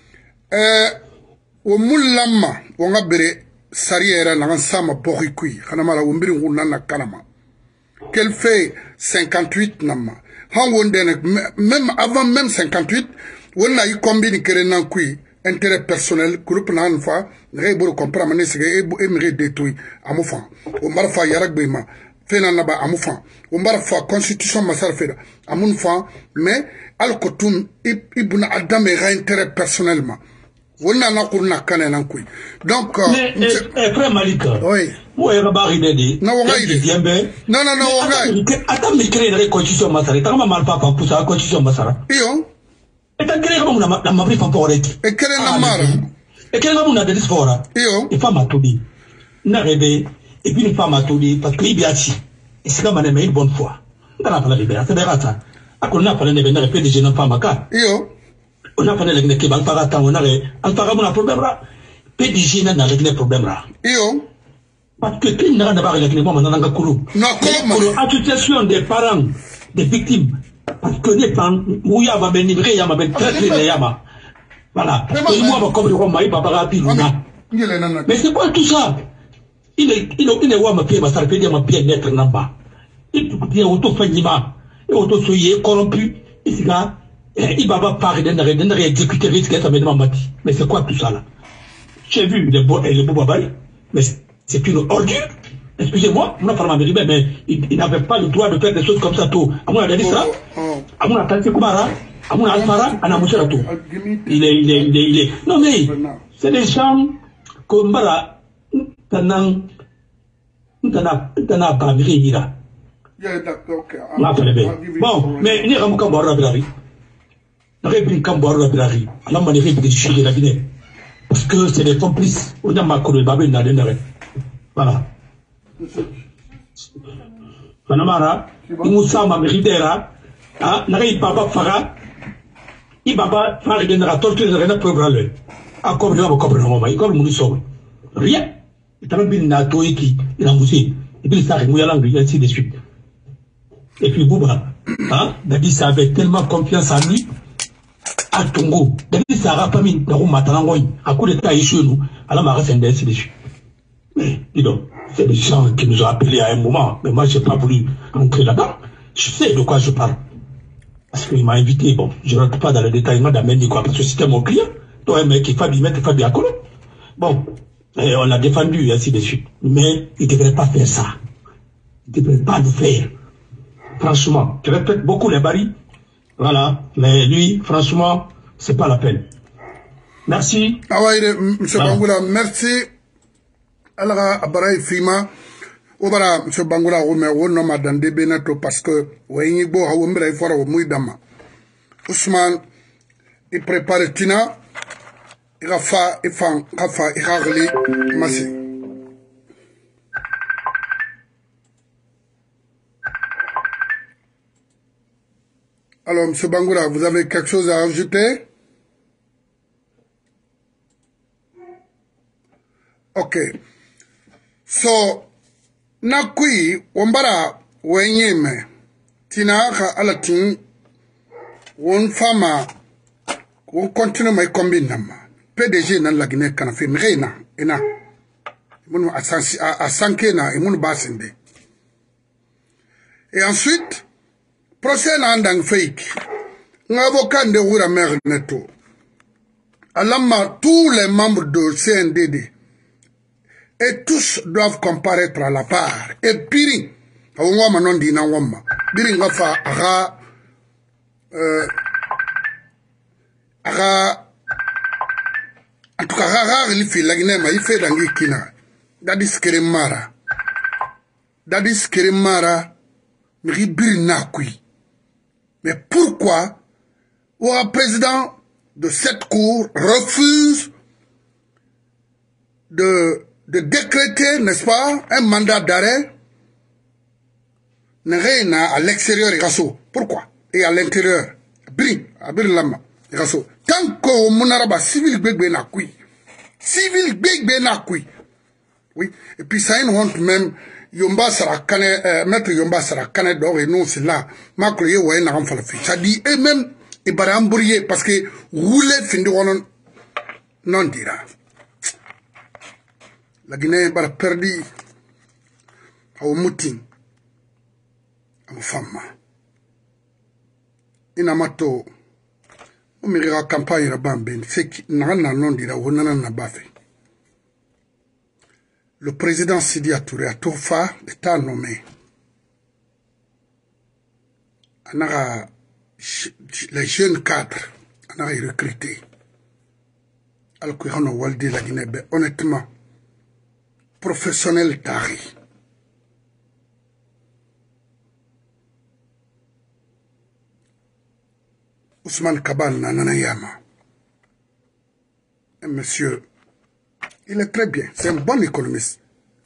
o mulama wonga bere sariera na sama porikui kanama wombiri wunana kanama qu'elle fait 58 nama même avant même 58 on a eu combine kerenan kui intérêt personnel groupe na anfa ngebo comprendre mané c'est émigré détruit amofa o marfa yaragbeima fena naba amufa o marfa constitution masar feda amunfa mais alkotum ibuna adam et intérêt personnellement. Donc, frère Malika, oui. Moi, je vais non, attends, mais créer la constitution Massara. T'as mal pas pour ça, la constitution Massara. Et t'as créé comme la mabri fa poreti. E quelle na mara. E quelle na muna de disfora. Io. E fa matudi. Na rebe et puis une femme matudi parce que ibiachi. Et c'est comme une bonne foi. On a parlé de liberté de rata. On a parlé de venir de jeunes femmes à Io. On a parlé de Kebal Parata, on a un parabon problème là. PDG n'a réglé problème là. Io. Parce que qui n'a pas réglé le moment dans la coulou. Non, comment? Association des parents des victimes. Parce que les parents, Mouya va venir, Yama, très Yama. Voilà. Et moi, comme le roi Maï, Papa Rapiduna. Mais c'est quoi tout ça? Il est roi ma pied, ma sarpe, ma pied net namba. Il est auto-fanima, et auto-soyé, corrompu, et c'est là, il va parler d'un exécuté risque à sa mati. Mais c'est quoi tout ça là? J'ai vu les beaux babaï, mais c'est une ordure. Excusez-moi, on a parlé de mais il n'avait pas le droit de faire des choses comme ça tout. À mon avis, ça, à mon avis, Koumara, à mon avis, à mon avis, il est. Non mais, c'est des gens comme Mara, t'en as pas mis là. Bon, mais il y a un camp de la rue. Il y a un camp de la rue. Alors, on est de chier la Guinée. Parce que c'est des complices. On a ma cour de Babel n'a rien. Voilà. Panamara, il moussa ma méritera, n'arrive pas à faire. Il va pas faire de la torture de rien pour le. À comme je vais comprendre, il comme nous sommes. Rien. Il t'a bien nato et qui, il a moussé. Et puis ça arrive, il y a l'angle, ainsi de suite. Et puis Bouba, David ça avait tellement confiance en lui. À Tongo, David ça a pas mis dans le matangoy. À coup d'état chez nous, à la marée c'est ainsi de suite. Mais, dis donc, c'est des gens qui nous ont appelés à un moment, mais moi, je n'ai pas voulu entrer là-dedans. Je sais de quoi je parle. Parce qu'il m'a invité, bon, je ne rentre pas dans le détail, madame, quoi, parce que c'était mon client. Toi, un mec, il faut Fabi à Colo. Bon, et on l'a défendu, et ainsi de suite. Mais il ne devrait pas faire ça. Il ne devrait pas le faire. Franchement, je répète beaucoup les barils. Voilà. Mais lui, franchement, c'est pas la peine. Merci. Ah ouais, M. Bangoula, merci. Alors, Abaray Fima, Obara, M. Bangoula, on a dans des benato parce que, Wayne Bo, Hawumbre, Fora, Mouidama. Ousmane, il prépare Tina, il a fait, il a relé, Massi. Alors, M. Bangoula, vous avez quelque chose à ajouter? Ok. So, nakui, wambara, wenyeme, tina ka alatin, won fama, won continue mai kombinama. PDG nan lagine kanafi, mreina, ena. Mounou asankena, et mounou basende. Et ensuite, procès n'andang fake. Un avocat de Oura Mer Neto. Alama, tous les membres de CNDD, et tous doivent comparaître à la part. Et Piri, on va non dina wamba. Piri ngafa en tout cas il fait la Guinée, il fait dangi kina. Dadis Kerimara, mi biri na kui. Mais pourquoi le président de cette cour refuse de décréter, n'est-ce pas, un mandat d'arrêt à l'extérieur et pourquoi? Et à l'intérieur. Tant que mon arabe civil bégbe na kui. Civil bégbe na kui. Oui. Et puis ça une honte même. Yomba sera kane, maître Yomba sera kane d'or et non c'est là. Ma croyé ouais n'a pas fait. Ça dit et même et barambourier parce que rouler fin de non dira. La Guinée va perdre au moutin aux femmes. Inamato, on mira campagne rabambe, c'est qui n'a non dira ou n'a pas fait. Le président Sidi Touré à Tofa est nommé. On a les jeunes cadres, on a recruté. Alors qu'on a waldi la Guinée, honnêtement. Professionnel d'Ari. Ousmane Kabal Nanayama. monsieur, il est très bien, c'est un bon économiste.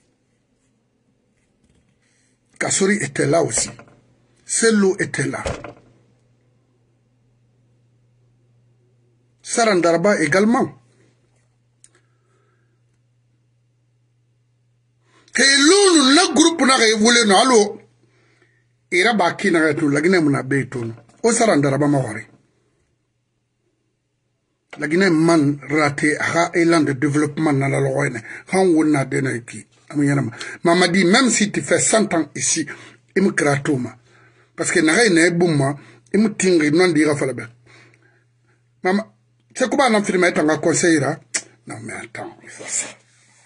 Kassori était là aussi. Sello était là. Sarandaraba également. Et l'on le groupe n'a voulu non allo. Ira baki na tout la Guinée muna beton. O Sarandaraba mawari. La Guinée man raté à élan de développement dans la Lorraine. Han wona dena ki. Maman dit même si tu fais 100 ans ici, il me kratoma. Parce que n'a rien bouma, il me tingue non dira falabe. Maman, c'est comment on a fait mettre un conseiller là? Non mais attends, il faut ça.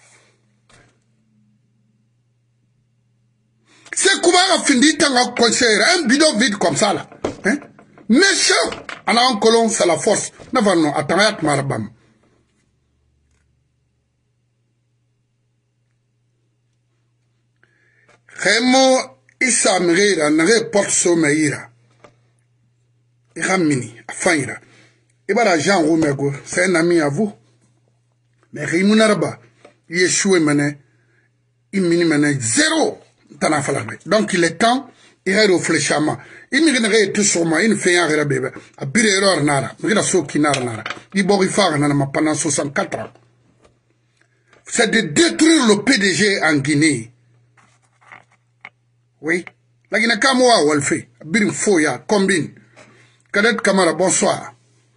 C'est comment on a fini un conseiller, un bidon vide comme ça là. Hein? Méchant, on a un colon, c'est la force. N'avons attends, marabam. Remo Issa Mreira, nare porte sommeira. Iramini, afaira. Ibara Jean Romego, c'est un ami à vous. Mais Rimunaraba, il est choué mené, il mini mené zéro. Donc il est temps, il est réfléchissement. Il me regarde tout sur moi, il fait un bébé. A bire erreur nara, il a sauté nara. Il borifare nana pendant 64 ans. C'est de détruire le PDG en Guinée. Oui. La Guinée Kamoa ou elle fait. Birim Foya, combine. Cadet Kamara, bonsoir.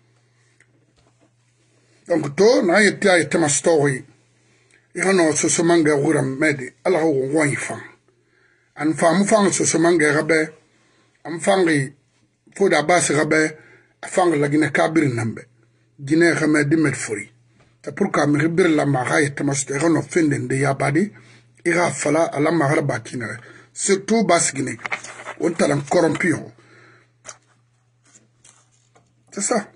Donc, toi, n'a été ma story. Il y a un ce manga ou un mede. Alors, on voit une femme. Un femme, ce manga rabais. Un femme, faut d'abord se rabais. Un femme, la Guinée Kabir Nambe. Guinée remède metfori. C'est pourquoi me ribir la mara et tamaste. On a fait de Yabadi. Il a fallu à la mara bakina. Surtout basse Guinée. On t'a corrompu. C'est ça.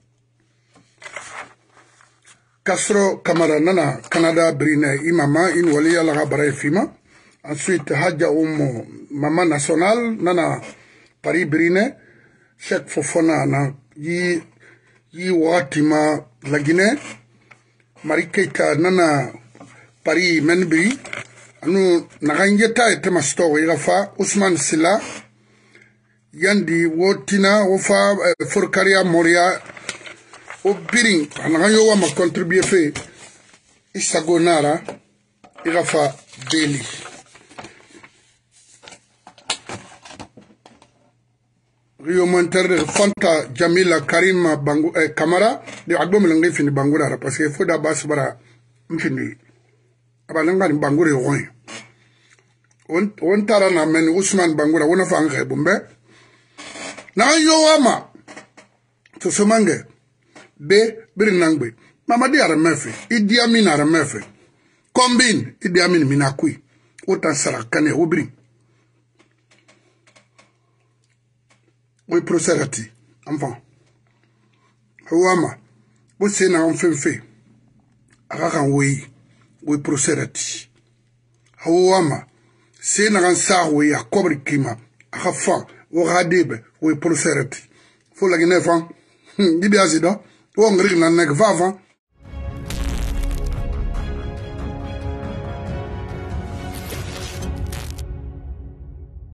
Castro Camara Nana, Canada Brine, Imama, Inwali Alara Fima. Ensuite, Hadja Omo, Maman National, Nana Paris Brine, Cheikh Fofona, Yi Watima, la Guinée. Marie Keita, Nana Paris Menbri. Nous n'arrêtons et ma story Rafa Ousmane Silla Yandi Wotina Ofa Forcaria Moria Obiring Anayo ma contribué fait Isagonara Rafa Deli Rio Monter Fanta Jamila Karim Bangu Kamara de album l'anglais fini Bangura parce que faut d'abord bara infini Abananga Bangura Roy. On tara na men Ousmane Bangura, on a fait un rebombe. Na yoama. To somange. Be, birinangbe. Mamadi aramefe. Idi Amin aramefe. Combine. Idi Amin minakui. Otan sarakane obri. Oui, procédati. Enfant. Ouama. Vous c'est na enfenfe. Arakan oui. We procédati. Hawama, c'est un saoui à cobri kima, à rafan, au radib, we procédati. Faut la guinée fan, Gibiazida, ou on grille la nec vavant,